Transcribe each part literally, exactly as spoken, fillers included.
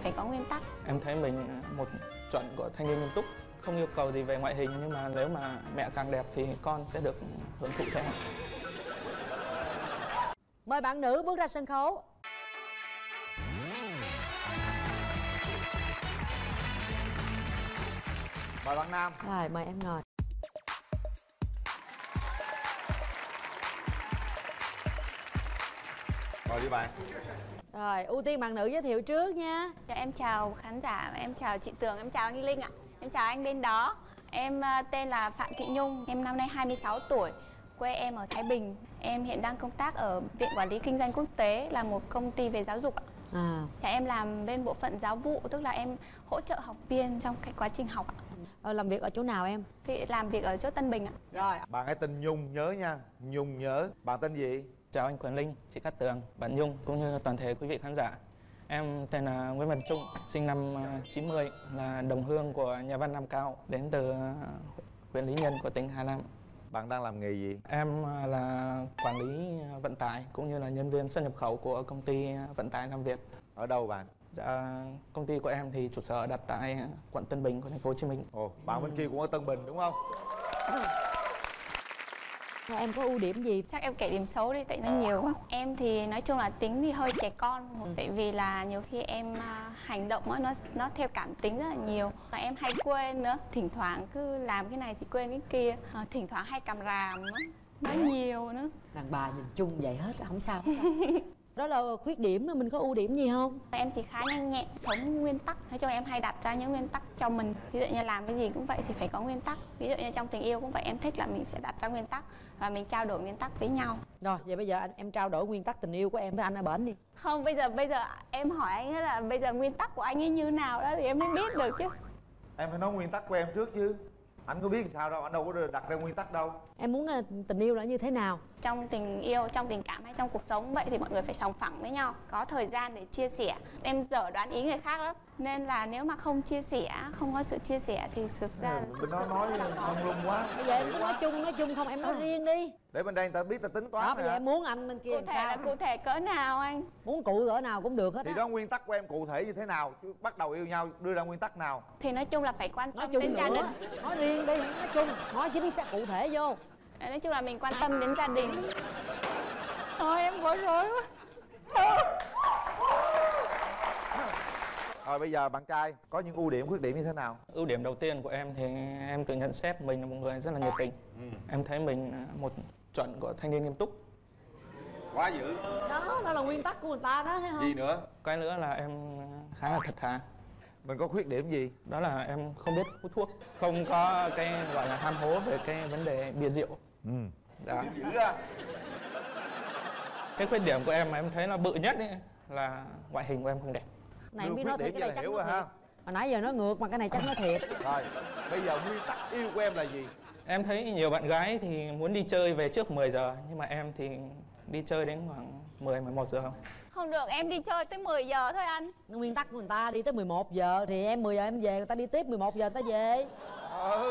phải có nguyên tắc. Em thấy mình một chuẩn của thanh niên nghiêm túc, không yêu cầu gì về ngoại hình, nhưng mà nếu mà mẹ càng đẹp thì con sẽ được hưởng thụ theo. Mời bạn nữ bước ra sân khấu. Mời bạn nam. Rồi, mời em ngồi. Mời đi bạn. Rồi, ưu tiên bạn nữ giới thiệu trước nha. Dạ, em chào khán giả, em chào chị Tường, em chào anh Linh ạ. Em chào anh bên đó. Em tên là Phạm Thị Nhung, em năm nay hai mươi sáu tuổi, quê em ở Thái Bình. Em hiện đang công tác ở Viện Quản lý Kinh doanh Quốc tế, là một công ty về giáo dục ạ. À. Dạ, em làm bên bộ phận giáo vụ, tức là em hỗ trợ học viên trong cái quá trình học ạ. Ờ, làm việc ở chỗ nào em? Vì làm việc ở chỗ Tân Bình ạ. Rồi. Bạn ấy tên Nhung, nhớ nha. Nhung nhớ. Bạn tên gì? Chào anh Quỳnh Linh, chị Cát Tường, bạn Nhung cũng như toàn thể quý vị khán giả. Em tên là Nguyễn Văn Trung, sinh năm chín mươi, là đồng hương của nhà văn Nam Cao, đến từ huyện Lý Nhân của tỉnh Hà Nam. Bạn đang làm nghề gì? Em là quản lý vận tải cũng như là nhân viên xuất nhập khẩu của công ty vận tải Nam Việt. Ở đâu bạn? Dạ, công ty của em thì trụ sở đặt tại quận Tân Bình của thành phố Hồ Chí Minh. Ồ, bạn bên kia cũng ở Tân Bình đúng không? Em có ưu điểm gì? Chắc em kể điểm xấu đi, tại nó nhiều quá. Em thì nói chung là tính thì hơi trẻ con, ừ. Tại vì là nhiều khi em uh, hành động đó, nó nó theo cảm tính rất là nhiều. Và em hay quên nữa, thỉnh thoảng cứ làm cái này thì quên cái kia, uh, thỉnh thoảng hay càm ràm nữa, nói nhiều nữa. Đàn bà nhìn chung vậy hết, không sao hết. Đó là khuyết điểm, mình có ưu điểm gì không? Em thì khá nhanh nhẹn, sống nguyên tắc. Nói chung em hay đặt ra những nguyên tắc cho mình. Ví dụ như làm cái gì cũng vậy thì phải có nguyên tắc. Ví dụ như trong tình yêu cũng vậy, em thích là mình sẽ đặt ra nguyên tắc và mình trao đổi nguyên tắc với nhau. Rồi, vậy bây giờ anh em trao đổi nguyên tắc tình yêu của em với anh ở bển đi. Không, bây giờ bây giờ em hỏi anh ấy là bây giờ nguyên tắc của anh ấy như nào đó thì em mới biết được chứ. Em phải nói nguyên tắc của em trước chứ. Anh có biết sao đâu, anh đâu có đặt ra nguyên tắc đâu. Em muốn tình yêu là như thế nào? Trong tình yêu, trong tình cảm hay trong cuộc sống vậy thì mọi người phải sòng phẳng với nhau, có thời gian để chia sẻ. Em dở đoán ý người khác lắm, nên là nếu mà không chia sẻ, không có sự chia sẻ thì thực ra là... Bên đó nói mông lung quá. Bây giờ em cứ nói chung, nói chung không, em nói riêng đi. Để bên đây người ta biết ta tính toán. Đó, bây giờ em muốn anh bên kia cụ thể sao? là cụ thể cỡ nào anh? Muốn cụ cỡ nào cũng được hết. Thì đó nguyên tắc của em cụ thể như thế nào? Chứ bắt đầu yêu nhau đưa ra nguyên tắc nào? Thì nói chung là phải quan Nói tâm chung đến nữa. gia đình. Nói riêng đi, nói chung, nói chính xác cụ thể vô. Nói chung là mình quan tâm đến gia đình. Thôi em bối rối quá. Sao? Rồi bây giờ bạn trai có những ưu điểm khuyết điểm như thế nào? Ưu điểm đầu tiên của em thì em tự nhận xét mình là một người rất là nhiệt tình. ừ. Em thấy mình một chuẩn của thanh niên nghiêm túc. Quá dữ. Đó, đó là nguyên tắc của người ta đó, thấy không? Gì nữa? Cái nữa là em khá là thật thà. Mình có khuyết điểm gì? Đó là em không biết hút thuốc, không có cái gọi là ham hố về cái vấn đề bia rượu. Ừ. Dạ. Dữ à. Cái khuyết điểm của em mà em thấy là bự nhất ấy, là ngoại hình của em không đẹp. Này em biết nói thiệt, cái này chắc nói ha. thiệt. Hồi nãy giờ nói ngược mà cái này chắc nói thiệt. Rồi, bây giờ nguyên tắc yêu của em là gì? Em thấy nhiều bạn gái thì muốn đi chơi về trước mười giờ, nhưng mà em thì đi chơi đến khoảng mười, mười một giờ. Không được, em đi chơi tới mười giờ thôi anh. Nguyên tắc của người ta đi tới mười một giờ thì em mười giờ em về, người ta đi tiếp mười một giờ người ta về. Ừ.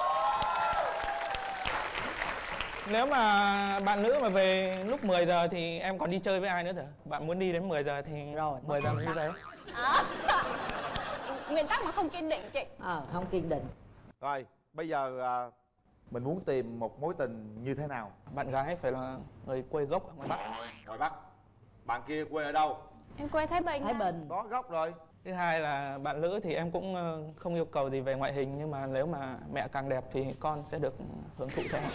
Nếu mà bạn nữ mà về lúc mười giờ thì em còn đi chơi với ai nữa rồi. Bạn muốn đi đến mười giờ thì rồi mười giờ mình đi về. À. Nguyên tắc mà không kiên định chị. Ờ, à, không kiên định. Rồi, bây giờ à, mình muốn tìm một mối tình như thế nào? Bạn gái phải là người quê gốc ở ngoài Bắc. Ngoài Bắc. Bạn kia quê ở đâu? Em quê Thái Bình. Thái Bình. Có gốc rồi. Thứ hai là bạn nữ thì em cũng không yêu cầu gì về ngoại hình, nhưng mà nếu mà mẹ càng đẹp thì con sẽ được hưởng thụ theo.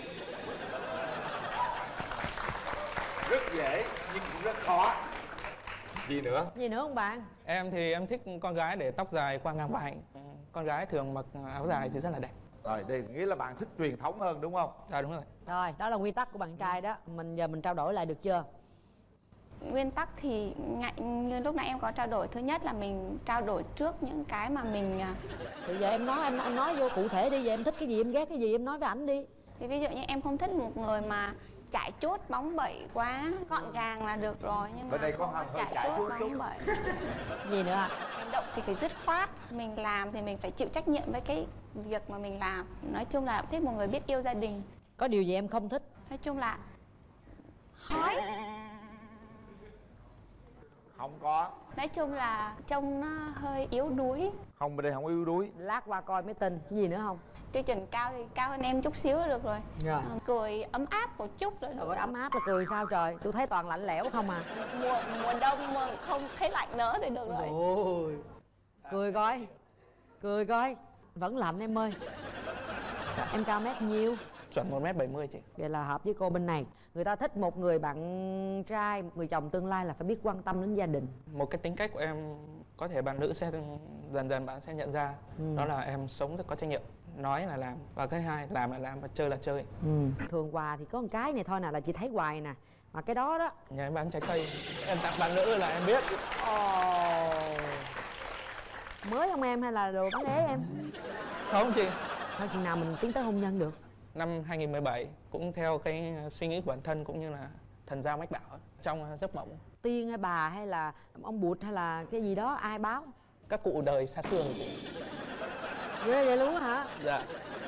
Rất dễ nhưng cũng rất khó. Gì nữa? Gì nữa không bạn? Em thì em thích con gái để tóc dài qua ngang vai. Con gái thường mặc áo dài thì rất là đẹp. Rồi, đây nghĩa là bạn thích truyền thống hơn đúng không? À đúng rồi. Rồi, đó là nguyên tắc của bạn trai đó. Mình giờ mình trao đổi lại được chưa? Nguyên tắc thì ngại, như lúc nãy em có trao đổi, thứ nhất là mình trao đổi trước những cái mà mình... Thì giờ em nói, em, em nói vô cụ thể đi. Giờ em thích cái gì, em ghét cái gì, em nói với ảnh đi. Thì ví dụ như em không thích một người mà chải chuốt bóng bẩy quá, gọn gàng là được rồi, nhưng mà bên đây có không hơi có chải chải chuốt chuốt chút. bóng bẩy. Gì nữa ạ? Hành động thì phải dứt khoát, mình làm thì mình phải chịu trách nhiệm với cái việc mà mình làm. Nói chung là thích một người biết yêu gia đình. Có điều gì em không thích? Nói chung là hói. Không có. Nói chung là trông nó hơi yếu đuối. Không, bên đây không yếu đuối. Lát qua coi mới tin. Gì nữa không? Tiêu chuẩn cao thì cao hơn em chút xíu là được rồi. Rồi. Ờ, cười ấm áp một chút là được. Rồi ấm áp là cười sao trời? Tôi thấy toàn lạnh lẽo không à. Mùa, mùa đông mà không thấy lạnh nữa thì được rồi. Ôi. Cười coi. Cười coi. Vẫn lạnh em ơi. Em cao mét nhiêu? Chuẩn một mét bảy mươi chị. Vậy là hợp với cô bên này. Người ta thích một người bạn trai, một người chồng tương lai là phải biết quan tâm đến gia đình. Một cái tính cách của em có thể bạn nữ sẽ dần dần bạn sẽ nhận ra. Ừ. Đó là em sống rất có trách nhiệm. Nói là làm, và cái hai làm là làm và chơi là chơi. Ừ. Thường quà thì có một cái này thôi nè, là chị thấy hoài nè. Mà cái đó đó. Nhà em bán trái cây, em tặng bạn nữ là em biết. Ồ. Mới không em hay là đồ bán ế em? Không chị. Thôi chừng nào mình tiến tới hôn nhân được? Năm hai nghìn mười bảy cũng theo cái suy nghĩ của bản thân cũng như là thần giao mách bảo trong giấc mộng. Tiên hay bà hay là ông Bụt hay là cái gì đó ai báo? Các cụ đời xa xưa rồi chị. Ghê vậy luôn hả? Dạ.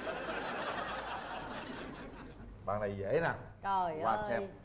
Bạn này dễ nè. Trời Qua ơi. xem.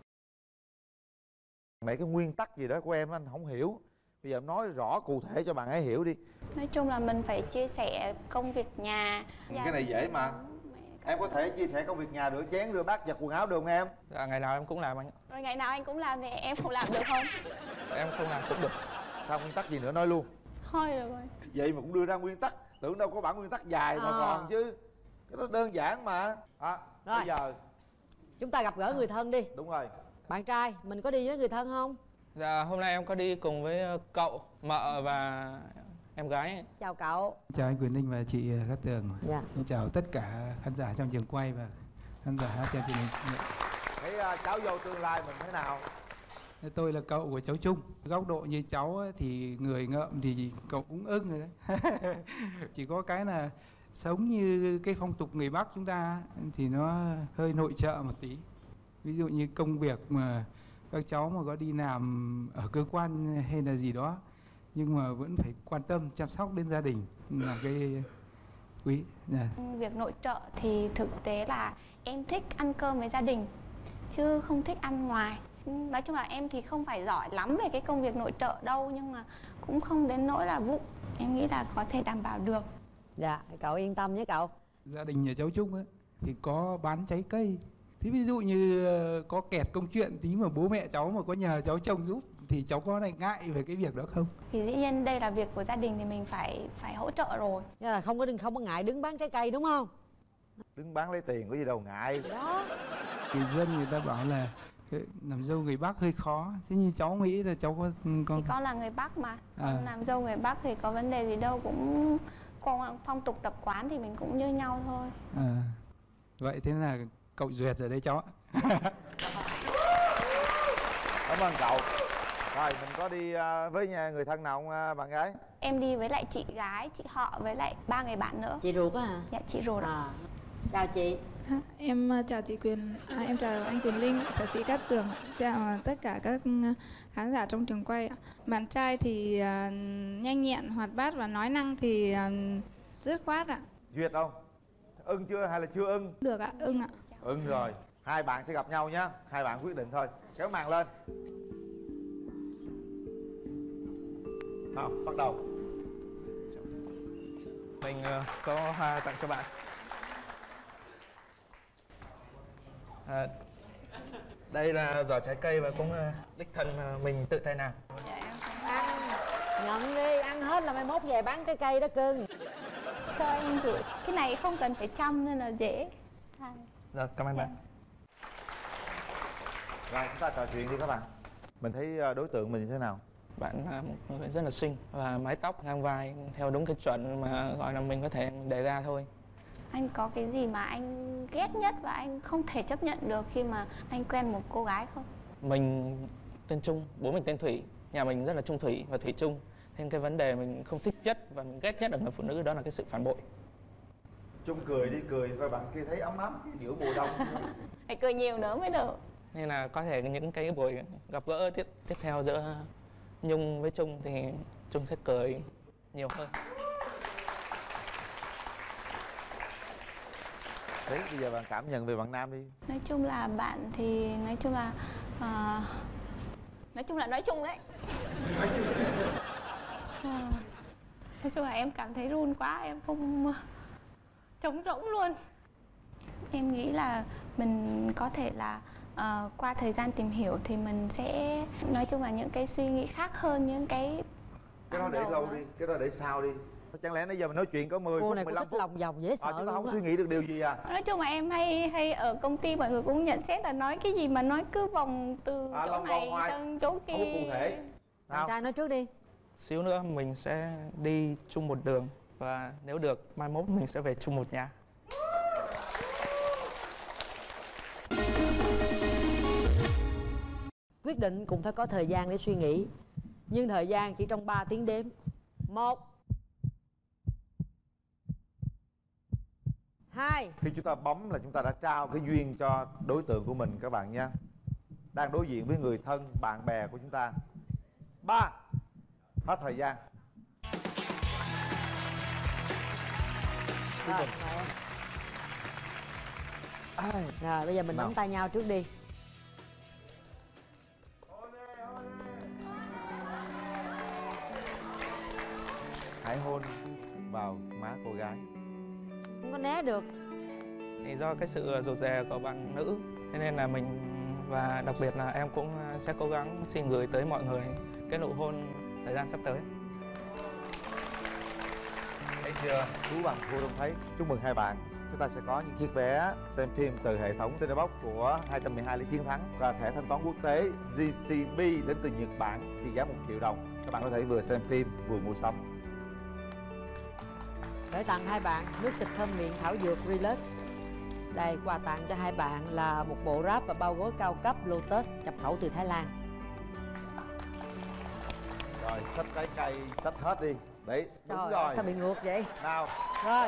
Mấy cái nguyên tắc gì đó của em anh không hiểu. Bây giờ em nói rõ cụ thể cho bạn ấy hiểu đi. Nói chung là mình phải chia sẻ công việc nhà. Cái này dễ mà. Em có thể chia sẻ công việc nhà, rửa chén, rửa bát, giặt quần áo được không em? Dạ, ngày nào em cũng làm anh. Rồi ngày nào anh cũng làm thì em không làm được không? Em không làm cũng được. Sao nguyên tắc gì nữa nói luôn. Thôi được rồi. Vậy mà cũng đưa ra nguyên tắc. Tưởng đâu có bản nguyên tắc dài mà Ờ. còn chứ. Cái đó đơn giản mà. À, Rồi. bây giờ Chúng ta gặp gỡ người thân đi. đúng rồi. Bạn trai, mình có đi với người thân không? Dạ, hôm nay em có đi cùng với cậu, mợ và em gái. Chào cậu. Chào anh Quyền Linh và chị Cát Tường. Dạ. Xin chào tất cả khán giả trong trường quay và khán giả xem truyền hình. Thấy uh, cháu dâu tương lai mình thế nào? Tôi là cậu của cháu Trung. Góc độ như cháu ấy, thì người ngợm thì cậu cũng ưng rồi đấy. Chỉ có cái là sống như cái phong tục người Bắc chúng ta thì nó hơi nội trợ một tí. Ví dụ như công việc mà các cháu mà có đi làm ở cơ quan hay là gì đó nhưng mà vẫn phải quan tâm chăm sóc đến gia đình là cái quý. Yeah. Việc nội trợ thì thực tế là em thích ăn cơm với gia đình chứ không thích ăn ngoài. Nói chung là em thì không phải giỏi lắm về cái công việc nội trợ đâu, nhưng mà cũng không đến nỗi là vụng. Em nghĩ là có thể đảm bảo được. Dạ, cậu yên tâm nhé cậu. Gia đình nhà cháu Trung ấy thì có bán trái cây. Thế ví dụ như ờ, có kẹt công chuyện tí mà bố mẹ cháu mà có nhờ cháu trông giúp thì cháu có này ngại về cái việc đó không? Thì dĩ nhiên đây là việc của gia đình thì mình phải phải hỗ trợ rồi. Nên là không có không có ngại đứng bán trái cây đúng không? Đứng bán lấy tiền có gì đâu ngại. Đó. Người dân người ta bảo là cái làm dâu người Bắc hơi khó. Thế nhưng cháu nghĩ là cháu có con Thì con là người Bắc mà, con À. làm dâu người Bắc thì có vấn đề gì đâu, cũng con phong tục tập quán thì mình cũng như nhau thôi. à, vậy thế là cậu duyệt rồi đấy cháu ạ. Cảm ơn cậu. Rồi mình có đi uh, với nhà người thân nào không uh, bạn gái? Em đi với lại chị gái, chị họ với lại ba người bạn nữa. Chị ruột á hả? Dạ chị ruột ạ. À. Chào chị. À, em uh, chào chị Quyền, à, em chào anh Quyền Linh, chào chị Cát Tường, chào uh, tất cả các uh, khán giả trong trường quay ạ. Bạn trai thì uh, nhanh nhẹn, hoạt bát và nói năng thì uh, dứt khoát ạ. Duyệt không? Ưng chưa hay là chưa ưng? Được ạ, ưng ạ. Ưng rồi. Hai bạn sẽ gặp nhau nhé. Hai bạn quyết định thôi. Kéo màn lên. Nào, bắt đầu. Mình uh, có hoa tặng cho bạn. À, đây là giỏ trái cây và cũng uh, đích thân uh, mình tự tay làm. Ăn. Nhận đi, ăn hết là mai mốt về bán trái cây đó cưng. Cho em gửi. Cái này không cần phải chăm nên là dễ. Rồi, cảm ơn bạn. Rồi chúng ta trò chuyện đi các bạn. Mình thấy uh, đối tượng mình như thế nào? Bạn là một người rất là xinh và mái tóc ngang vai theo đúng cái chuẩn mà gọi là mình có thể đề ra thôi. Anh có cái gì mà anh ghét nhất và anh không thể chấp nhận được khi mà anh quen một cô gái không? Mình tên Trung, bố mình tên Thủy, nhà mình rất là trung thủy và thủy chung. Nên cái vấn đề mình không thích nhất và mình ghét nhất ở người phụ nữ đó là cái sự phản bội. Trung cười đi, cười coi bạn kia thấy ấm ấm giữa mùa đông. Phải cười nhiều nữa mới được. Nên là có thể những cái buổi gặp gỡ tiếp tiếp theo giữa Nhung với Trung thì Trung sẽ cười nhiều hơn. Thế bây giờ bạn cảm nhận về bạn nam đi. Nói chung là bạn thì nói chung là uh, nói chung là nói chung đấy. À, nói chung là em cảm thấy run quá, em không trống rỗng luôn. Em nghĩ là mình có thể là uh, qua thời gian tìm hiểu thì mình sẽ nói chung là những cái suy nghĩ khác hơn những cái cái đó để lâu mà. Đi, cái đó để sau đi. Chẳng lẽ nãy giờ mình nói chuyện có mười cô phút, này mười có lăm thích phút. lòng vòng dễ sợ À, chúng ta không á. suy nghĩ được điều gì à? Nói chung là em hay hay ở công ty mọi người cũng nhận xét là nói cái gì mà nói cứ vòng từ À, chỗ lòng này vòng hoài, sang chỗ kia. không có cụ thể. Bạn Nào. trai nói trước đi. Xíu nữa mình sẽ đi chung một đường và nếu được mai mốt mình sẽ về chung một nhà. Quyết định cũng phải có thời gian để suy nghĩ. Nhưng thời gian chỉ trong ba tiếng đếm. Một, hai. Khi chúng ta bấm là chúng ta đã trao cái duyên cho đối tượng của mình các bạn nha. Đang đối diện với người thân, bạn bè của chúng ta. Ba. Hết thời gian. Rồi, mời em. Ai. Rồi bây giờ mình Nào. nắm tay nhau trước đi. Hãy hôn vào má cô gái. Không có né được. Thì do cái sự rụt rè của bạn nữ, thế nên là mình và đặc biệt là em cũng sẽ cố gắng xin gửi tới mọi người cái nụ hôn thời gian sắp tới. Thấy chưa? Tú bằng thua không thấy. Chúc mừng hai bạn. Chúng ta sẽ có những chiếc vé xem phim từ hệ thống Cinebox của hai trăm mười hai Lý Chiến Thắng và thẻ thanh toán quốc tế giê xê bê đến từ Nhật Bản trị giá một triệu đồng. Các bạn có thể vừa xem phim vừa mua sắm. Để tặng hai bạn nước xịt thơm miệng thảo dược Relax. Đây, quà tặng cho hai bạn là một bộ wrap và bao gối cao cấp Lotus nhập khẩu từ Thái Lan. Rồi, xách trái cây, xách hết đi. Đấy, đúng Trời rồi. ơi, sao bị ngược vậy? Nào. Rồi.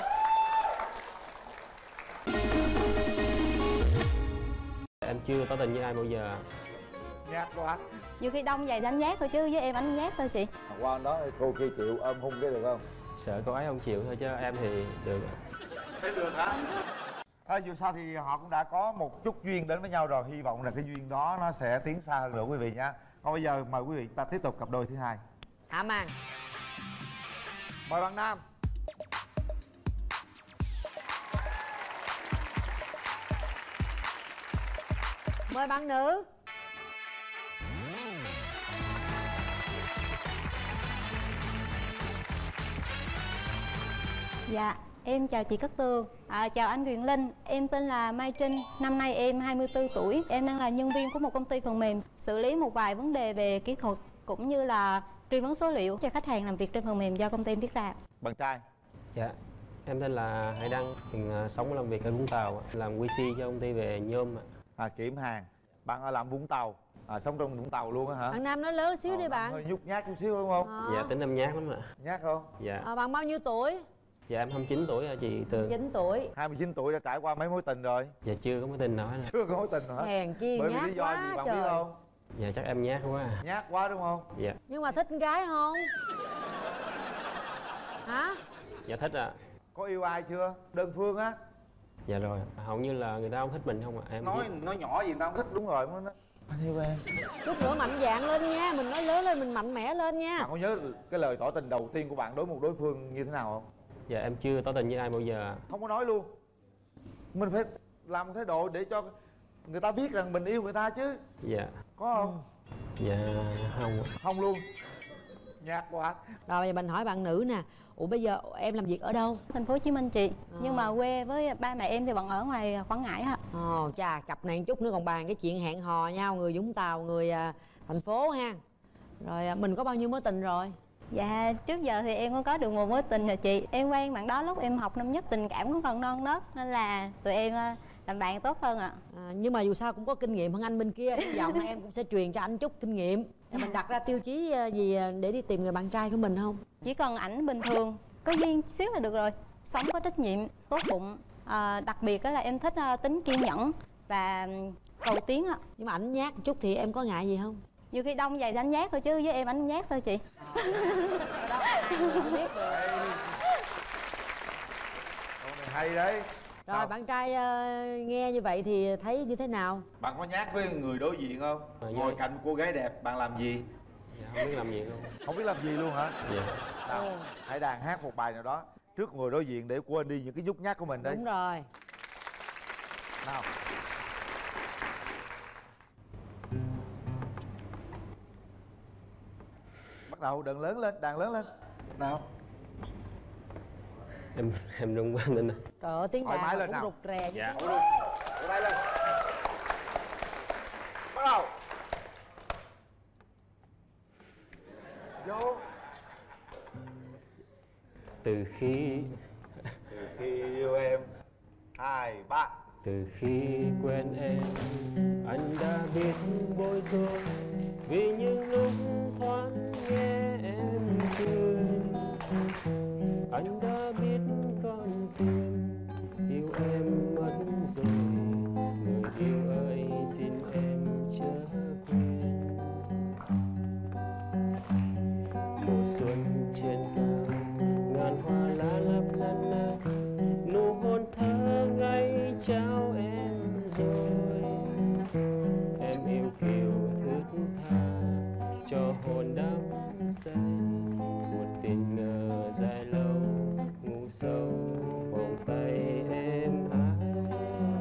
Em chưa tỏ tình với ai bao giờ. Nhát quá. Nhiều khi đông giày đánh nhát thôi chứ với em đánh nhát sao chị? Qua đó cô kia chịu ôm hung cái được không? Sợ cô ấy không chịu thôi chứ em thì được. Thấy được hả? Thôi dù sao thì họ cũng đã có một chút duyên đến với nhau rồi. Hy vọng là cái duyên đó nó sẽ tiến xa hơn nữa quý vị nha. Còn bây giờ mời quý vị ta tiếp tục cặp đôi thứ hai. Hạ màn. Mời bạn nam. Mời bạn nữ. Dạ, em chào chị Cát Tường, à, chào anh Quyền Linh. Em tên là Mai Trinh, năm nay em hai mươi tư tuổi. Em đang là nhân viên của một công ty phần mềm, xử lý một vài vấn đề về kỹ thuật cũng như là truy vấn số liệu cho khách hàng làm việc trên phần mềm do công ty em thiết lập. Bạn trai. Dạ, em tên là Hải Đăng, hiện à, sống và làm việc ở Vũng Tàu, làm quy xê cho công ty về nhôm. À, kiểm hàng. Bạn ở làm Vũng Tàu, à, sống trong Vũng Tàu luôn á hả? Bạn nam nói lớn xíu Ờ, đi bạn. hơi nhút nhát chút xíu đúng không? À. Dạ, tính em nhát lắm ạ. Nhát không? Dạ. À, bạn bao nhiêu tuổi? Dạ, em hai mươi chín tuổi hả chị Tường? chín tuổi. hai mươi chín tuổi đã trải qua mấy mối tình rồi? Dạ, chưa có mối tình nào hết. Chưa có mối tình hả? Hèn chi Bởi vì nhát lý do quá gì bạn trời. biết không? Dạ, chắc em nhát quá. Nhát quá đúng không? Dạ. Nhưng mà thích con gái không? Hả? Dạ, thích ạ. À. Có yêu ai chưa? Đơn phương á? Dạ rồi, hầu như là người ta không thích mình không ạ. À? Em Nói biết. nói nhỏ gì người ta không thích đúng rồi. Nó... Anh yêu em. Chút nữa mạnh dạn lên nha. Mình nói lớn lên, mình mạnh mẽ lên nha. Bạn có nhớ cái lời tỏ tình đầu tiên của bạn đối một đối phương như thế nào không? Dạ, em chưa tỏ tình với ai bao giờ. Không có nói luôn. Mình phải làm một thái độ để cho người ta biết rằng mình yêu người ta chứ. Dạ. Có không? Dạ, không. Không luôn. Nhạt quá. Rồi bây giờ mình hỏi bạn nữ nè. Ủa bây giờ em làm việc ở đâu? Thành phố Hồ Chí Minh chị, À. nhưng mà quê với ba mẹ em thì vẫn ở ngoài Quảng Ngãi ạ. Ồ, chà, cặp này một chút nữa còn bàn cái chuyện hẹn hò nhau. Người Vũng Tàu, người à, thành phố ha. Rồi à, mình có bao nhiêu mối tình rồi? Dạ, trước giờ thì em có có được một mối tình rồi chị. Em quen bạn đó lúc em học năm nhất, tình cảm cũng còn non nớt nên là tụi em à, làm bạn tốt hơn ạ. À, nhưng mà dù sao cũng có kinh nghiệm hơn anh bên kia. Hy vọng là em cũng sẽ truyền cho anh chút kinh nghiệm. Thì mình đặt ra tiêu chí à, gì để đi tìm người bạn trai của mình không? Chỉ cần ảnh bình thường, có duyên xíu là được rồi. Sống có trách nhiệm, tốt bụng. À, đặc biệt đó là em thích à, tính kiên nhẫn và cầu tiến ạ. Nhưng mà ảnh nhát một chút thì em có ngại gì không? Nhiều khi đông giày đánh nhát thôi chứ với em ảnh nhát sao chị? Đó, ai cũng biết được. Câu này hay đấy. Rồi Sao? bạn trai ờ, nghe như vậy thì thấy như thế nào? Bạn có nhát với người đối diện không? À, Ngồi dạ. cạnh cô gái đẹp bạn làm gì? Dạ, không biết làm gì luôn. Không biết làm gì luôn hả? Dạ. Nào, hãy đàn hát một bài nào đó trước người đối diện để quên đi những cái nhút nhát của mình đấy. Đúng rồi. Nào. Bắt đầu đàn lớn lên, đàn lớn lên. Nào. Em em run quá nên. Trời ơi, tiếng Thoải đàn mái mà lên cũng nào. rụt rè như Dạ. tiếng Ủa, đưa tay lên. Bắt đầu. Vô. Từ khi Từ khi yêu em. Hai, ba. từ khi quen em, anh đã biết bối rối vì những lúc thoáng nghe em cười. Anh đã biết con tim yêu em mất rồi, người yêu ơi xin em chớ quên. Mùa xuân trên cao, ngàn hoa lá lấp lánh lánh, nụ hôn thơ ngây trao em rồi. Em yêu kiều thướt tha cho hồn đắm say, một tình ngờ dài lâu ngủ sâu vòng tay em ái.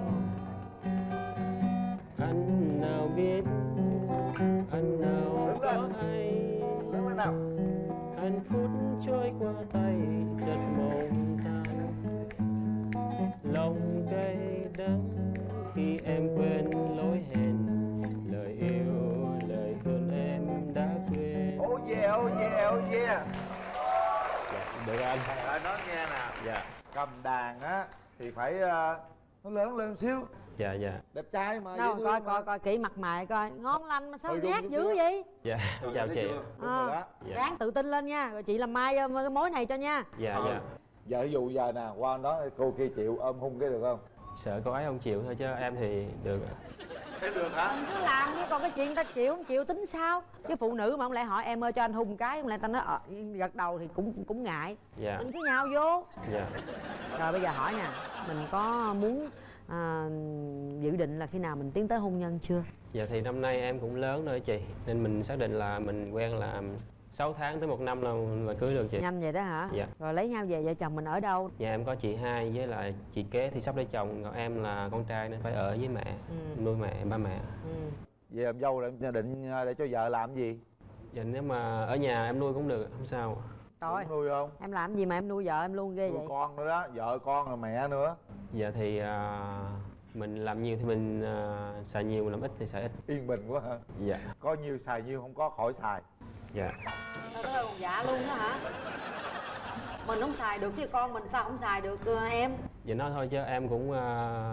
Anh nào biết, anh nào có hay, Đứng lên nào. hạnh phúc trôi qua tay rất mong tan. Lòng cay đắng khi em quên lối hẹn, lời yêu lời hôn em đã quên. Oh yeah, oh yeah, oh yeah. Dạ, được anh. Rồi nói nghe nè. Dạ. Cầm đàn á thì phải uh, nó lớn lên xíu. Dạ dạ. Đẹp trai mà. Đâu dễ coi thương coi mà. coi kỹ mặt mày coi. Ngon lành mà sao Hơi run nhát chút dữ xíu. vậy? Dạ, Rồi, chào thấy chị. chưa? Đúng rồi đó. Dạ. Ráng tự tin lên nha. Rồi chị làm mai ờ, cái mối này cho nha. Dạ Ờ. dạ. Giờ ví dụ giờ nè, qua anh đó cô kia chịu ôm hung cái được không? Sợ cô ấy không chịu thôi chứ em thì được. Thế được hả? Mình cứ làm đi, còn cái chuyện ta chịu không chịu tính sao? Chứ phụ nữ mà không lẽ hỏi em ơi cho anh hung cái, không lẽ ta nói ờ, gật đầu thì cũng cũng ngại. Dạ. Mình cứ nhào vô. Dạ. Rồi bây giờ hỏi nè, mình có muốn à, dự định là khi nào mình tiến tới hôn nhân chưa? Dạ thì năm nay em cũng lớn rồi chị, nên mình xác định là mình quen là sáu tháng tới một năm là là cưới được chị. Nhanh vậy đó hả? Dạ. Rồi lấy nhau về vợ chồng mình ở đâu? Nhà em có chị hai với lại chị kế thì sắp lấy chồng, còn em là con trai nên phải ở với mẹ, Ừ. nuôi mẹ, ba mẹ. Ừ. Về làm dâu là em định để cho vợ làm gì? Dạ nếu mà ở nhà em nuôi cũng được, không sao. Thôi, Muốn nuôi không? em làm gì mà em nuôi vợ em luôn ghê Nuôi vậy? con nữa đó, vợ con rồi mẹ nữa. Dạ thì à, mình làm nhiều thì mình à, xài nhiều, mình làm ít thì xài ít. Yên bình quá hả? Dạ. Có nhiều xài nhiều, không có khỏi xài. Dạ. Đó là còn dạ luôn đó hả? Mình không xài được chứ con mình sao không xài được ờ, em? Vậy nói thôi chứ em cũng à,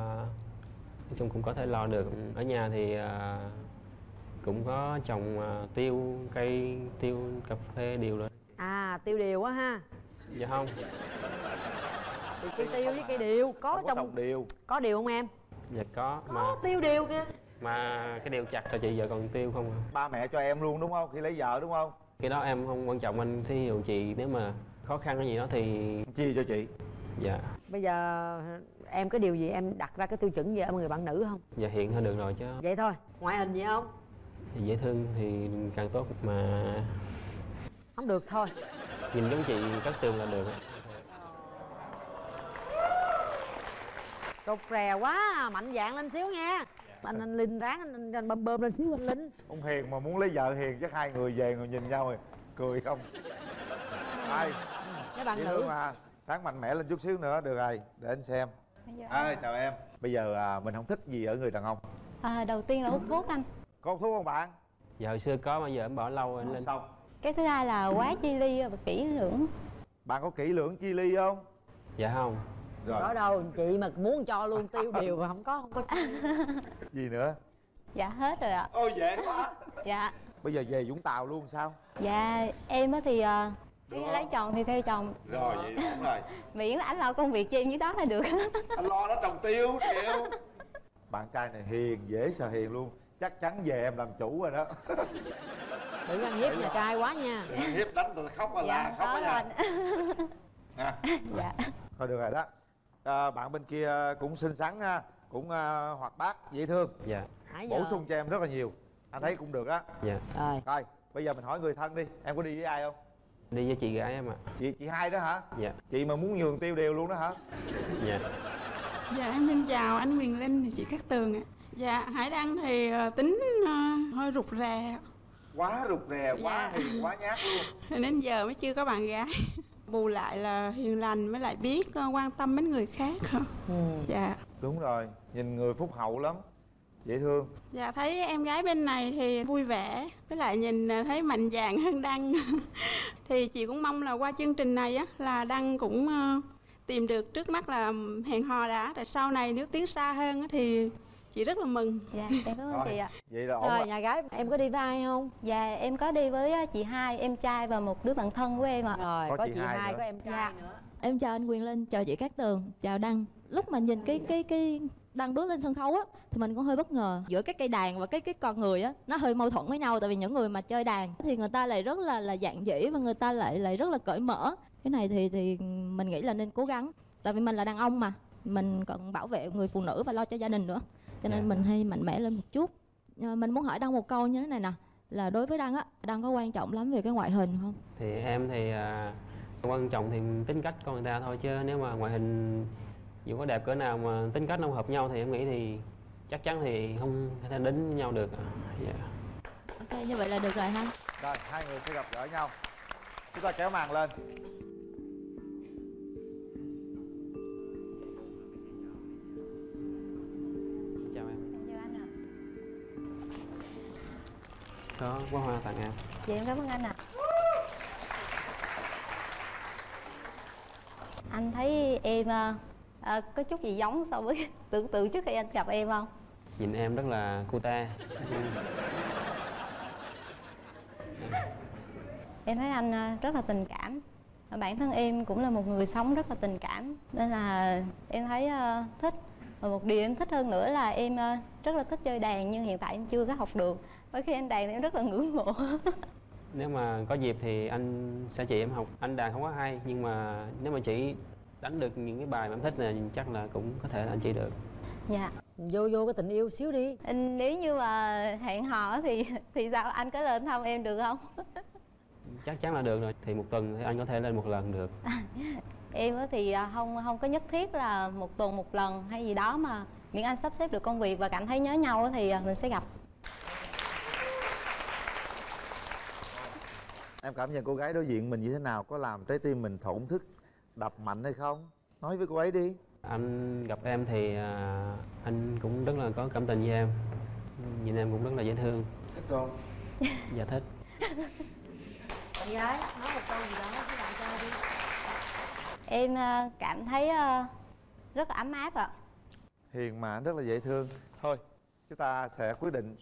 nói chung cũng có thể lo được. Ở nhà thì à, cũng có trồng à, tiêu, cây tiêu, cà phê điều rồi. À, tiêu điều á ha. Dạ không. Thì cây tiêu với cây điều có Không có trong trồng điều. có điều không em? Dạ có mà Có tiêu điều kìa. mà cái điều chặt rồi chị, giờ còn tiêu không à. Ba mẹ cho em luôn đúng không? Khi lấy vợ đúng không? Cái đó em không quan trọng anh, thí dụ chị nếu mà khó khăn cái gì đó thì Chia cho chị. dạ. Bây giờ em có điều gì em đặt ra cái tiêu chuẩn về ở người bạn nữ không? Dạ hiện thôi được rồi chứ. Vậy thôi, ngoại hình gì không? Thì dễ thương thì càng tốt mà Không được thôi. nhìn giống chị Cát Tường là được. Rụt rè quá, mạnh dạn lên xíu nha. Anh anh Linh ráng anh, anh, anh bơm bơm lên xíu anh Linh. Ông Hiền mà muốn lấy vợ Hiền chắc hai người về ngồi nhìn nhau rồi cười không? Ai? Cái bạn Dễ nữ. thương mà. Ráng mạnh mẽ lên chút xíu nữa được rồi, để anh xem. Dạ. À, chào em. Bây giờ à, mình không thích gì ở người đàn ông. À, đầu tiên là hút thuốc anh. Có hút thuốc không bạn? Dạ hồi xưa có mà giờ em bỏ lâu rồi anh Linh. Xong. Cái thứ hai là quá chi ly và kỹ lưỡng. Bạn có kỹ lưỡng chi ly không? Dạ không. Rồi. Có đâu, chị mà muốn cho luôn tiêu điều mà không có, không có. Gì nữa? Dạ hết rồi ạ. Ôi dễ quá. Dạ. Bây giờ về Vũng Tàu luôn sao? Dạ em á thì uh, Được lấy không? chồng thì theo chồng. Rồi vậy đúng rồi. Miễn là anh lo công việc cho em dưới đó là được. Anh lo nó trồng tiêu chịu. Bạn trai này hiền, dễ sợ hiền luôn. Chắc chắn về em làm chủ rồi đó. Đừng ăn hiếp nhà trai quá nha. Đừng hiếp đánh tôi khóc mà Dạ là khóc có đó nha. anh. Nè. Dạ. Thôi được rồi đó. à, bạn bên kia cũng xinh xắn ha, cũng à, hoạt bát dễ thương. Dạ. Nãy giờ Bổ sung cho em rất là nhiều, anh thấy cũng được á. Dạ. rồi Rồi bây giờ mình hỏi người thân đi, em có đi với ai không? Đi với chị gái em ạ. Chị chị hai đó hả? Dạ. Chị mà muốn nhường tiêu đều luôn đó hả? Dạ. Dạ em xin chào anh Quyền Linh và chị Cát Tường ạ. Dạ Hải Đăng thì ờ, tính ờ, hơi rụt rè, Quá rụt rè, quá Dạ. hiền, quá nhát luôn. đến giờ mới chưa có bạn gái. Bù lại là hiền lành với lại biết ờ, quan tâm đến người khác. ừ. Dạ. Đúng rồi, nhìn người phúc hậu lắm, dễ thương. Dạ thấy em gái bên này thì vui vẻ, với lại nhìn ờ, thấy mạnh dạn hơn Đăng. Thì chị cũng mong là qua chương trình này á là Đăng cũng ờ, tìm được, trước mắt là hẹn hò đã, rồi sau này nếu tiến xa hơn á thì chị rất là mừng. Dạ em cảm ơn Rồi. chị ạ. Vậy là ổn Rồi rồi. nhà gái em có đi với ai không? Dạ em có đi với chị hai, em trai và một đứa bạn thân của em ạ. Rồi Có có chị chị hai hai, nữa. có em trai Dạ. nữa. Em chào anh Quyền Linh, chào chị Cát Tường, chào Đăng. Lúc mà nhìn cái cái cái Đăng bước lên sân khấu á thì mình cũng hơi bất ngờ giữa cái cây đàn và cái cái con người á, nó hơi mâu thuẫn với nhau. Tại vì những người mà chơi đàn thì người ta lại rất là là dạn dĩ và người ta lại lại rất là cởi mở. Cái này thì thì mình nghĩ là nên cố gắng. Tại vì mình là đàn ông mà, mình cần bảo vệ người phụ nữ và lo cho gia đình nữa. Cho nên Dạ. mình hay mạnh mẽ lên một chút. À, mình muốn hỏi Đăng một câu như thế này nè, là đối với Đăng á, Đăng có quan trọng lắm về cái ngoại hình không? Thì em thì à, quan trọng thì tính cách con người ta thôi, chứ nếu mà ngoại hình dù có đẹp cỡ nào mà tính cách không hợp nhau thì em nghĩ thì chắc chắn thì không thể đến với nhau được. Dạ. Ok, như vậy là được rồi ha. Rồi hai người sẽ gặp gỡ nhau. Chúng ta kéo màn lên. Chào em. Chào anh ạ. Có bó hoa tặng em. Dạ em cảm ơn anh ạ. Anh thấy em ờ, ờ, có chút gì giống so với tưởng tượng trước khi anh gặp em không? Nhìn em rất là cute. Em thấy anh ờ, rất là tình cảm. Bản thân em cũng là một người sống rất là tình cảm, nên là em thấy ờ, thích. Và một điều em thích hơn nữa là em ờ, rất là thích chơi đàn, nhưng hiện tại em chưa có học được. Mỗi khi anh đàn thì em rất là ngưỡng mộ. Nếu mà có dịp thì anh sẽ chỉ em học. Anh đàn không có hay, nhưng mà nếu mà chỉ đánh được những cái bài mà em thích là chắc là cũng có thể là anh chỉ được. Dạ. Vô vô cái tình yêu xíu đi. Anh, nếu như mà hẹn hò thì thì sao anh có lên thăm em được không? Chắc chắn là được rồi. Thì một tuần thì anh có thể lên một lần được. Em á thì à, không không có nhất thiết là một tuần một lần hay gì đó, mà miễn anh sắp xếp được công việc và cảm thấy nhớ nhau á thì à, mình sẽ gặp. Em cảm nhận cô gái đối diện mình như thế nào? Có làm trái tim mình thổn thức, đập mạnh hay không? Nói với cô ấy đi. Anh gặp em thì à, anh cũng rất là có cảm tình với em. Nhìn em cũng rất là dễ thương. Thích không? Dạ thích. Bạn gái nói một câu gì đó với bạn trai đi. Em à, cảm thấy à, rất là ấm áp ạ. Hiền mà, rất là dễ thương. Thôi, chúng ta sẽ quyết định.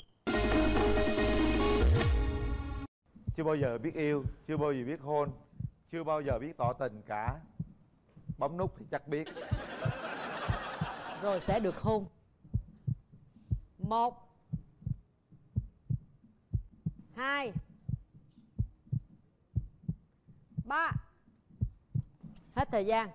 Chưa bao giờ biết yêu, chưa bao giờ biết hôn, chưa bao giờ biết tỏ tình cả. Bấm nút thì chắc biết. Rồi sẽ được hôn. Một, hai, ba. Hết thời gian.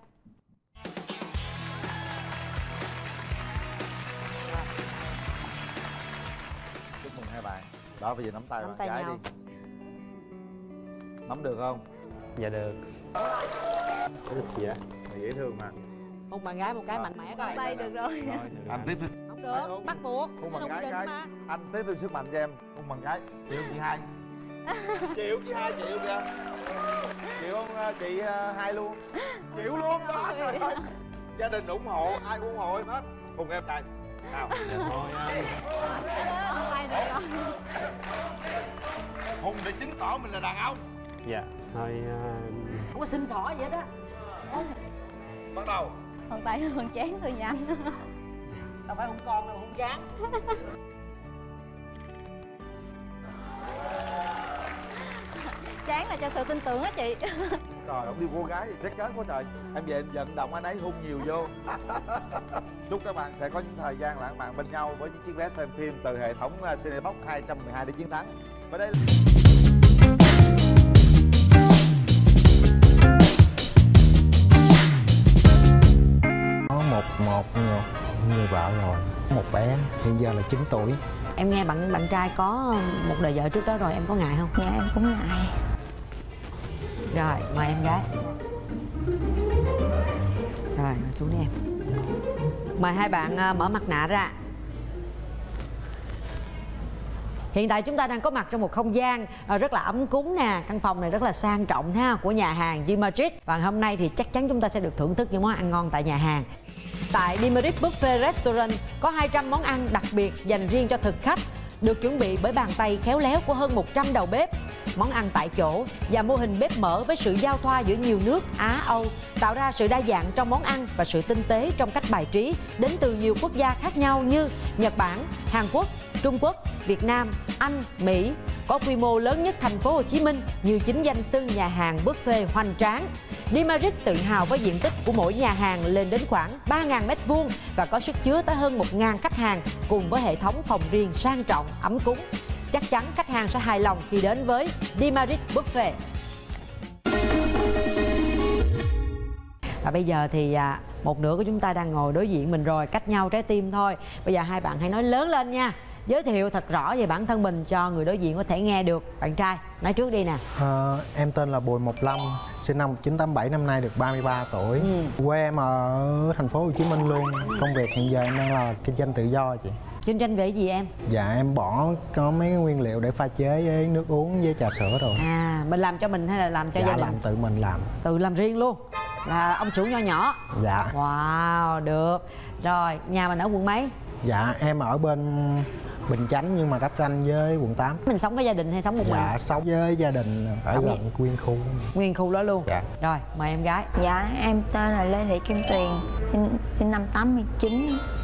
Chúc mừng hai bạn. Đó, bây giờ nắm tay Nắm bạn tay gái nhau. đi. Nắm được không? Dạ được. Dạ. Dễ thương mà. Hôn bạn gái một cái mạnh mẽ coi. Tay được rồi. Thôi, được rồi. Anh tiếp thêm. Không Ai được, hôn? bắt buộc. Hôn Nó bạn quy gái định cái. mà. Anh tiếp thêm sức mạnh cho em. Hôn bạn gái. Chịu chị hai. Chịu chị hai, chịu kìa. Chịu không ờ, chị ờ, hai luôn? Chịu luôn đó. Trời ơi. Gia đình ủng hộ, ai cũng ủng hộ em hết. Hôn em trai. Nào. Dạ thôi anh. Tay được rồi. Hôn để chứng tỏ mình là đàn ông. Dạ thôi à, Không có xin xỏ gì hết á. Bắt đầu. Hôn tay hôn chán thôi nha anh. Đâu phải hôn con đâu mà hôn chán. Chán là cho sự tin tưởng á chị. Trời, ông yêu cô gái thì chắc chắn quá trời. Em về em vận động anh ấy hôn nhiều vô. Chúc các bạn sẽ có những thời gian lãng mạn bên nhau với những chiếc vé xem phim từ hệ thống Cinebox hai trăm mười hai để chiến thắng. Và đây là... một người vợ rồi, một bé hiện giờ là chín tuổi. Em nghe bạn bạn trai có một đời vợ trước đó rồi, em có ngại không? Dạ em cũng ngại. Rồi mời em gái. Rồi ngồi xuống đi em. Mời hai bạn mở mặt nạ ra. Hiện tại chúng ta đang có mặt trong một không gian rất là ấm cúng nè. Căn phòng này rất là sang trọng ha, của nhà hàng Di Madrid. Và hôm nay thì chắc chắn chúng ta sẽ được thưởng thức những món ăn ngon tại nhà hàng. Tại Di Madrid Buffet Restaurant có hai trăm món ăn đặc biệt dành riêng cho thực khách, được chuẩn bị bởi bàn tay khéo léo của hơn một trăm đầu bếp. Món ăn tại chỗ và mô hình bếp mở với sự giao thoa giữa nhiều nước Á, Âu tạo ra sự đa dạng trong món ăn và sự tinh tế trong cách bài trí đến từ nhiều quốc gia khác nhau như Nhật Bản, Hàn Quốc, Trung Quốc, Việt Nam, Anh, Mỹ. Có quy mô lớn nhất thành phố Hồ Chí Minh như chính danh xưng nhà hàng buffet hoành tráng. Di Madrid tự hào với diện tích của mỗi nhà hàng lên đến khoảng ba nghìn mét vuông và có sức chứa tới hơn một nghìn khách hàng cùng với hệ thống phòng riêng sang trọng, ấm cúng. Chắc chắn khách hàng sẽ hài lòng khi đến với Di Madrid Buffet. Và bây giờ thì à, một nửa của chúng ta đang ngồi đối diện mình rồi, cách nhau trái tim thôi. Bây giờ hai bạn hãy nói lớn lên nha. Giới thiệu thật rõ về bản thân mình cho người đối diện có thể nghe được. Bạn trai, nói trước đi nè. À, em tên là Bùi Mộc Lâm, sinh năm một nghìn chín trăm tám mươi bảy, năm nay được ba mươi ba tuổi. Ừ. Quê em ở thành phố Hồ Chí Minh luôn. Công việc hiện giờ em đang là kinh doanh tự do chị. Kinh doanh về gì em? Dạ em bỏ có mấy nguyên liệu để pha chế với nước uống với trà sữa rồi. À, mình làm cho mình hay là làm cho dạ, gia đình? làm tự mình làm. Tự làm riêng luôn? Là ông chủ nho nhỏ? Dạ. Wow, được. Rồi, nhà mình ở quận mấy? Dạ, em ở bên Bình Chánh nhưng mà ráp ranh với quận tám. Mình sống với gia đình hay sống một dạ, mình? Dạ, sống với gia đình ở sống gần nguyên khu. Nguyên khu đó luôn? Dạ. Rồi, mời em gái. Dạ, em tên là Lê Thị Kim Tuyền, sinh, sinh năm tám mươi chín,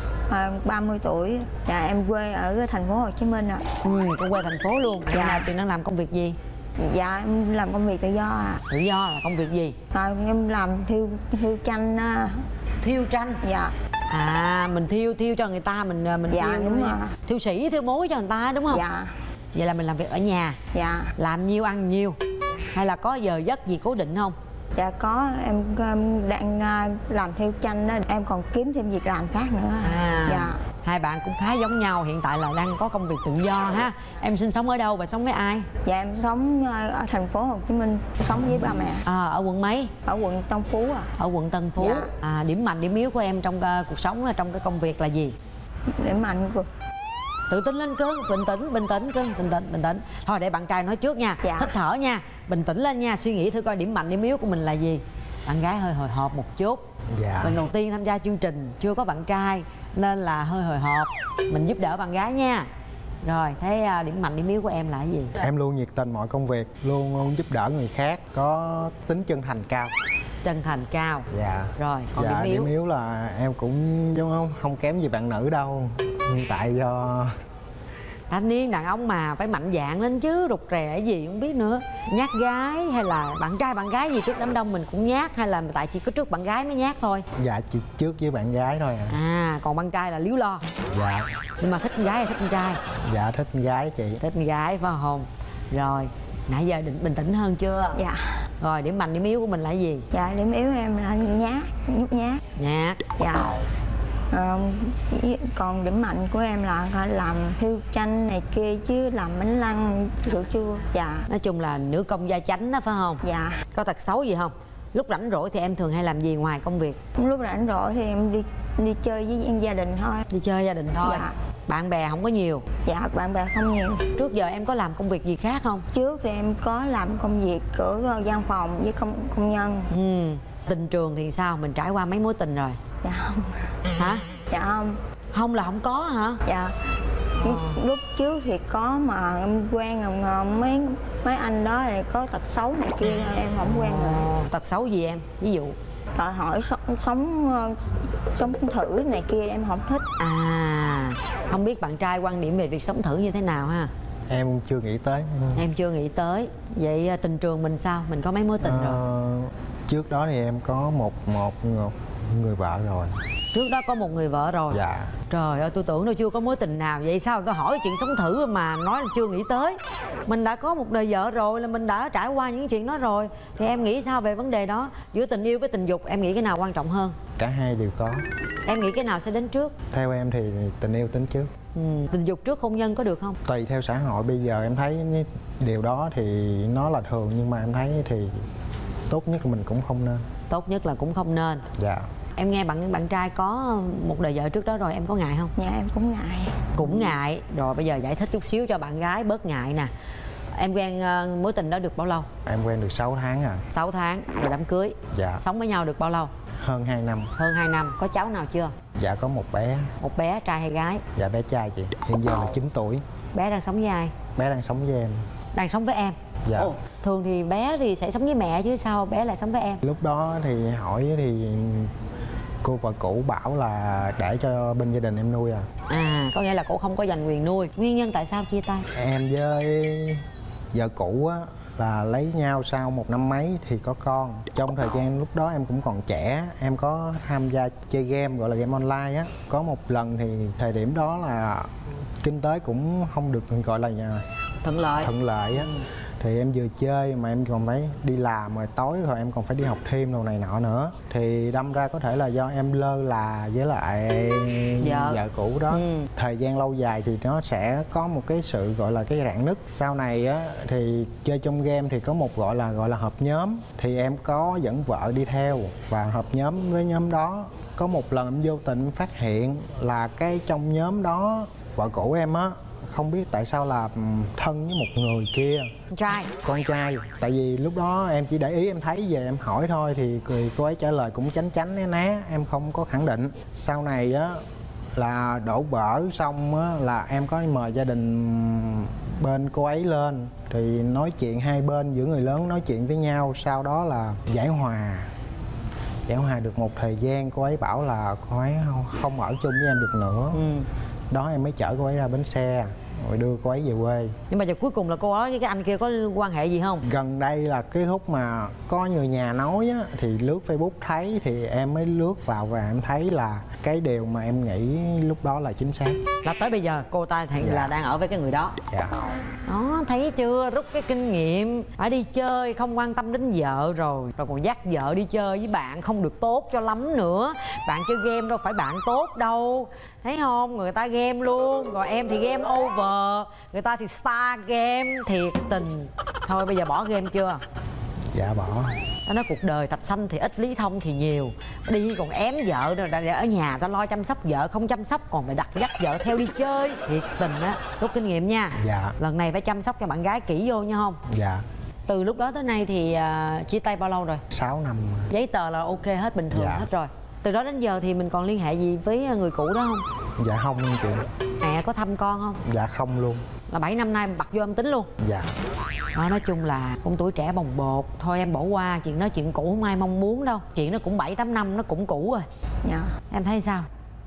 ba mươi tuổi. Dạ, em quê ở thành phố Hồ Chí Minh ạ. Ừ, con quê thành phố luôn. Dạ. Nào Tuyền đang làm công việc gì? Dạ, em làm công việc tự do ạ. À. Tự do là công việc gì? À, em làm thiêu thiêu tranh. Thiêu tranh? Dạ. À, mình thiêu thiêu cho người ta, mình mình dạ, thiêu đúng rồi. Thiêu sĩ, thiêu mối cho người ta đúng không? Dạ. Vậy là mình làm việc ở nhà. Dạ. Làm nhiêu ăn nhiêu? Hay là có giờ giấc gì cố định không? Dạ có, em, em đang làm thiêu tranh đó, em còn kiếm thêm việc làm khác nữa. À. Dạ. Hai bạn cũng khá giống nhau, hiện tại là đang có công việc tự do ha. Em sinh sống ở đâu và sống với ai? Dạ em sống ở thành phố Hồ Chí Minh, sống với ba mẹ. À, ở quận mấy? Ở quận Tân Phú à. Ở quận Tân Phú. Dạ. À, điểm mạnh, điểm yếu của em trong uh, cuộc sống là trong cái công việc là gì? Điểm mạnh của tự tin lên cưng, bình tĩnh, bình tĩnh cưng, bình tĩnh, bình tĩnh. Thôi để bạn trai nói trước nha. Dạ. Hít thở nha, bình tĩnh lên nha, suy nghĩ thử coi điểm mạnh, điểm yếu của mình là gì. Bạn gái hơi hồi hộp một chút. Dạ. Lần đầu tiên tham gia chương trình, chưa có bạn trai nên là hơi hồi hộp. Mình giúp đỡ bạn gái nha. Rồi, thế điểm mạnh, điểm yếu của em là cái gì? Em luôn nhiệt tình mọi công việc, luôn luôn giúp đỡ người khác, có tính chân thành cao. Chân thành cao. Dạ. Rồi, còn dạ, điểm yếu? Điểm yếu là em cũng giống không, không kém gì bạn nữ đâu. Tại do thanh niên đàn ông mà phải mạnh dạn lên chứ, rụt rè cái gì không biết nữa. Nhát gái hay là bạn trai bạn gái gì trước đám đông mình cũng nhát, hay là tại chỉ có trước bạn gái mới nhát thôi? Dạ chỉ trước với bạn gái thôi à. À, còn bạn trai là líu lo. Dạ. Nhưng mà thích con gái hay thích con trai? Dạ thích con gái chị. Thích con gái phải không? Rồi, nãy giờ định bình tĩnh hơn chưa? Dạ. Rồi, điểm mạnh điểm yếu của mình là gì? Dạ, điểm yếu em là nhát, nhút nhát. Nhát. Dạ. À, còn điểm mạnh của em là làm thiêu tranh này kia, chứ làm bánh lăng, sữa chua. Dạ. Nói chung là nữ công gia chánh đó phải không? Dạ. Có tật xấu gì không? Lúc rảnh rỗi thì em thường hay làm gì ngoài công việc? Lúc rảnh rỗi thì em đi đi chơi với gia đình thôi. Đi chơi gia đình thôi? Dạ. Bạn bè không có nhiều? Dạ, bạn bè không nhiều. Trước giờ em có làm công việc gì khác không? Trước thì em có làm công việc ở văn phòng với công công nhân. Ừ. Tình trường thì sao? Mình trải qua mấy mối tình rồi? Dạ không. Hả? Dạ không. Không là không có hả? Dạ. Lúc, lúc trước thì có mà em quen rồi, mấy mấy anh đó thì có tật xấu này kia em không quen rồi. Tật xấu gì em? Ví dụ? Đòi hỏi sống sống, sống thử này kia em không thích. À, không biết bạn trai quan điểm về việc sống thử như thế nào ha? Em chưa nghĩ tới. Em chưa nghĩ tới. Vậy tình trường mình sao? Mình có mấy mối tình à, rồi? Trước đó thì em có một một người vợ rồi. Trước đó có một người vợ rồi. Dạ. Trời ơi, tôi tưởng đâu chưa có mối tình nào. Vậy sao tôi hỏi chuyện sống thử mà nói là chưa nghĩ tới. Mình đã có một đời vợ rồi là mình đã trải qua những chuyện đó rồi. Thì em nghĩ sao về vấn đề đó? Giữa tình yêu với tình dục, em nghĩ cái nào quan trọng hơn? Cả hai đều có. Em nghĩ cái nào sẽ đến trước? Theo em thì tình yêu tính trước. Ừ, tình dục trước hôn nhân có được không? Tùy theo xã hội bây giờ em thấy điều đó thì nó là thường, nhưng mà em thấy thì tốt nhất là mình cũng không nên. Tốt nhất là cũng không nên. Dạ. Em nghe bạn bạn trai có một đời vợ trước đó rồi, em có ngại không? Dạ em cũng ngại. Cũng ngại. Rồi bây giờ giải thích chút xíu cho bạn gái bớt ngại nè. Em quen uh, mối tình đó được bao lâu? Em quen được sáu tháng à. sáu tháng rồi đám cưới. Dạ. Sống với nhau được bao lâu? Hơn hai năm. Hơn hai năm. Có cháu nào chưa? Dạ có một bé. Một bé trai hay gái? Dạ bé trai chị. Hiện giờ là chín tuổi. Bé đang sống với ai? Bé đang sống với em. Đang sống với em? Dạ. Ồ, thường thì bé thì sẽ sống với mẹ chứ sao bé lại sống với em? Lúc đó thì hỏi thì cô vợ cũ bảo là để cho bên gia đình em nuôi à. À, có nghĩa là cô không có giành quyền nuôi. Nguyên nhân tại sao chia tay? Em với vợ cũ á là lấy nhau sau một năm mấy thì có con. Trong thời gian lúc đó em cũng còn trẻ, em có tham gia chơi game gọi là game online á. Có một lần thì thời điểm đó là kinh tế cũng không được gọi là thuận lợi thuận lợi á. Thì em vừa chơi mà em còn phải đi làm, rồi tối rồi em còn phải đi học thêm đồ này nọ nữa. Thì đâm ra có thể là do em lơ là với lại vợ, vợ cũ đó. Ừ. Thời gian lâu dài thì nó sẽ có một cái sự gọi là cái rạn nứt. Sau này á thì chơi trong game thì có một gọi là gọi là họp nhóm. Thì em có dẫn vợ đi theo và họp nhóm với nhóm đó. Có một lần em vô tình phát hiện là cái trong nhóm đó vợ cũ em á không biết tại sao là thân với một người kia. Con trai? Con trai. Tại vì lúc đó em chỉ để ý, em thấy về em hỏi thôi thì cô ấy trả lời cũng tránh tránh né né, em không có khẳng định. Sau này á là đổ vỡ xong á là em có mời gia đình bên cô ấy lên thì nói chuyện hai bên, giữa người lớn nói chuyện với nhau, sau đó là giải hòa. Giải hòa được một thời gian cô ấy bảo là cô ấy không, không ở chung với em được nữa. Ừ. Đó em mới chở cô ấy ra bến xe rồi đưa cô ấy về quê. Nhưng mà giờ cuối cùng là cô ấy với cái anh kia có quan hệ gì không? Gần đây là cái lúc mà có người nhà nói á, thì lướt Facebook thấy thì em mới lướt vào và em thấy là cái điều mà em nghĩ lúc đó là chính xác. Là tới bây giờ cô ta thì dạ. là đang ở với cái người đó. Dạ. Đó, thấy chưa, rút cái kinh nghiệm. Phải đi chơi không quan tâm đến vợ rồi, rồi còn dắt vợ đi chơi với bạn không được tốt cho lắm nữa. Bạn chơi game đâu phải bạn tốt đâu, thấy không? Người ta game luôn, rồi em thì game over, người ta thì star game. Thiệt tình. Thôi bây giờ bỏ game chưa? Dạ bỏ. Ta nói cuộc đời thạch xanh thì ít, lý thông thì nhiều. Đi còn ém vợ rồi, ở nhà ta lo chăm sóc vợ, không chăm sóc còn phải đặt dắt vợ theo đi chơi. Thiệt tình á, rút kinh nghiệm nha. Dạ. Lần này phải chăm sóc cho bạn gái kỹ vô nha không? Dạ. Từ lúc đó tới nay thì uh, chia tay bao lâu rồi? sáu năm. Giấy tờ là ok hết, bình thường dạ. hết rồi. Từ đó đến giờ thì mình còn liên hệ gì với người cũ đó không? Dạ không luôn chị. Mẹ có thăm con không? Dạ không luôn. Là bảy năm nay bật vô âm tính luôn? Dạ. Đó, nói chung là cũng tuổi trẻ bồng bột. Thôi em bỏ qua, chuyện đó chuyện cũ không ai mong muốn đâu. Chuyện nó cũng bảy tám năm, nó cũng cũ rồi. Dạ. Em thấy sao?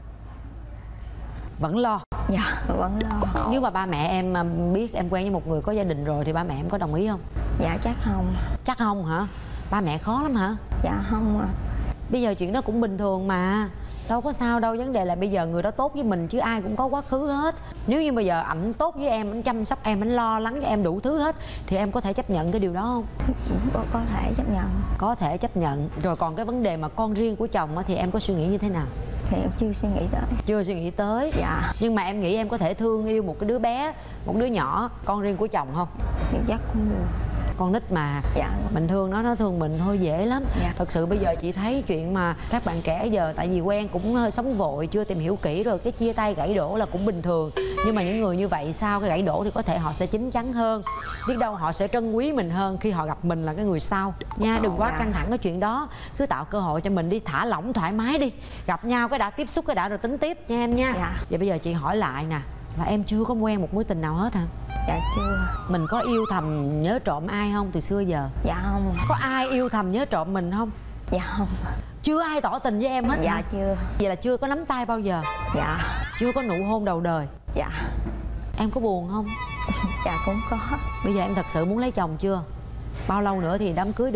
Vẫn lo? Dạ, vẫn lo. Nếu mà ba mẹ em biết em quen với một người có gia đình rồi thì ba mẹ em có đồng ý không? Dạ chắc không. Chắc không hả? Ba mẹ khó lắm hả? Dạ không ạ. Bây giờ chuyện đó cũng bình thường mà, đâu có sao đâu. Vấn đề là bây giờ người đó tốt với mình chứ ai cũng có quá khứ hết. Nếu như bây giờ ảnh tốt với em, ảnh chăm sóc em, ảnh lo lắng cho em đủ thứ hết thì em có thể chấp nhận cái điều đó không? Có, có thể chấp nhận. Có thể chấp nhận. Rồi còn cái vấn đề mà con riêng của chồng thì em có suy nghĩ như thế nào? Thì em chưa suy nghĩ tới. Chưa suy nghĩ tới. Dạ. Nhưng mà em nghĩ em có thể thương yêu một cái đứa bé, một đứa nhỏ, con riêng của chồng không? Thì chắc cũng được. Con nít mà. Dạ. Mình thương nó, nó thương mình thôi, dễ lắm. Dạ. Thật sự bây giờ chị thấy chuyện mà các bạn trẻ giờ tại vì quen cũng hơi sống vội, chưa tìm hiểu kỹ rồi cái chia tay gãy đổ là cũng bình thường. Nhưng mà những người như vậy sau cái gãy đổ thì có thể họ sẽ chín chắn hơn. Biết đâu họ sẽ trân quý mình hơn khi họ gặp mình là cái người sau. Nha, đừng quá căng thẳng cái chuyện đó. Cứ tạo cơ hội cho mình đi, thả lỏng thoải mái đi. Gặp nhau cái đã, tiếp xúc cái đã rồi tính tiếp nha em nha. Dạ. Vậy bây giờ chị hỏi lại nè, là em chưa có quen một mối tình nào hết hả? Dạ chưa. Mình có yêu thầm nhớ trộm ai không từ xưa giờ? Dạ không. Có ai yêu thầm nhớ trộm mình không? Dạ không. Chưa ai tỏ tình với em hết Dạ hả? chưa. Vậy là chưa có nắm tay bao giờ? Dạ. Chưa có nụ hôn đầu đời? Dạ. Em có buồn không? Dạ cũng có. Bây giờ em thật sự muốn lấy chồng chưa? Bao lâu nữa thì đám cưới được?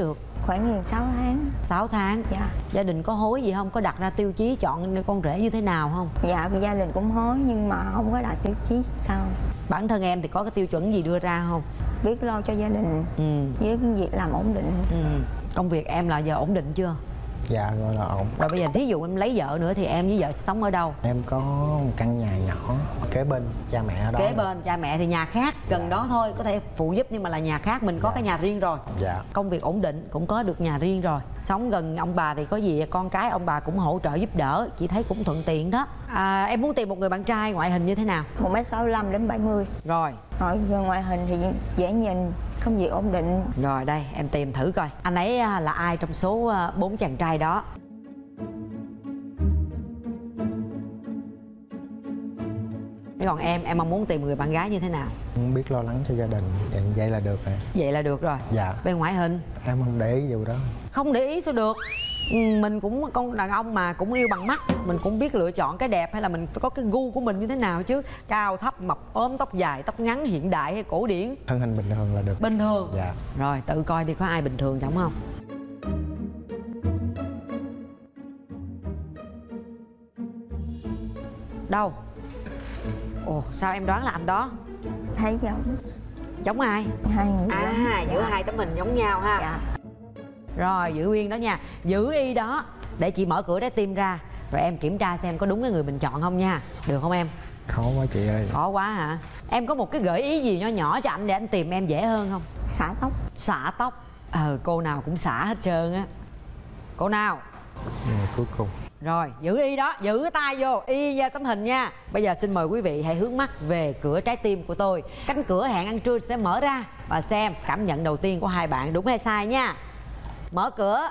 Khoảng gần sáu tháng. sáu tháng. Dạ. Gia đình có hối gì không? Có đặt ra tiêu chí chọn con rể như thế nào không? Dạ, gia đình cũng hối nhưng mà không có đạt tiêu chí sao. Bản thân em thì có cái tiêu chuẩn gì đưa ra không? Biết lo cho gia đình, ừ. với cái việc làm ổn định. Ừ. Công việc em là giờ ổn định chưa? Dạ gọi là ổn. Rồi bây giờ thí dụ em lấy vợ nữa thì em với vợ sống ở đâu? Em có một căn nhà nhỏ kế bên cha mẹ ở đó. Kế bên cha mẹ thì nhà khác gần dạ. đó thôi, có thể phụ giúp nhưng mà là nhà khác, mình có dạ. cái nhà riêng rồi. Dạ. Công việc ổn định, cũng có được nhà riêng rồi. Sống gần ông bà thì có gì con cái ông bà cũng hỗ trợ giúp đỡ, chị thấy cũng thuận tiện đó. À, em muốn tìm một người bạn trai ngoại hình như thế nào? một mét sáu mươi lăm đến bảy mươi. Rồi. Rồi ngoại hình thì dễ nhìn, công việc ổn định. Rồi đây em tìm thử coi anh ấy là ai trong số bốn chàng trai đó. Thế còn em, em mong muốn tìm người bạn gái như thế nào? Không biết lo lắng cho gia đình, vậy, vậy là được rồi. Vậy là được rồi. Dạ. Bên ngoại hình? Em không để ý vụ đó. Không để ý sao được? Mình cũng con đàn ông mà cũng yêu bằng mắt, mình cũng biết lựa chọn cái đẹp hay là mình phải có cái gu của mình như thế nào chứ. Cao thấp, mập ốm, tóc dài, tóc ngắn, hiện đại hay cổ điển? Thân hình bình thường là được. Bình thường? Dạ. Rồi tự coi đi có ai bình thường chẳng không? Đâu? Ồ, sao em đoán là anh đó? Thấy giống. Giống ai? Hai người. À, giữa dạ. hai tấm hình giống nhau ha. Dạ. Rồi, giữ yên đó nha. Giữ y đó. Để chị mở cửa trái tim ra. Rồi em kiểm tra xem có đúng cái người mình chọn không nha. Được không em? Khó quá chị ơi. Khó quá hả? Em có một cái gợi ý gì nho nhỏ cho anh để anh tìm em dễ hơn không? Xả tóc. Xả tóc. Ờ, cô nào cũng xả hết trơn á. Cô nào? Ngày cuối cùng. Rồi, giữ y đó, giữ cái tay vô, y ra tấm hình nha. Bây giờ xin mời quý vị hãy hướng mắt về cửa trái tim của tôi. Cánh cửa hẹn ăn trưa sẽ mở ra. Và xem cảm nhận đầu tiên của hai bạn đúng hay sai nha. Mở cửa.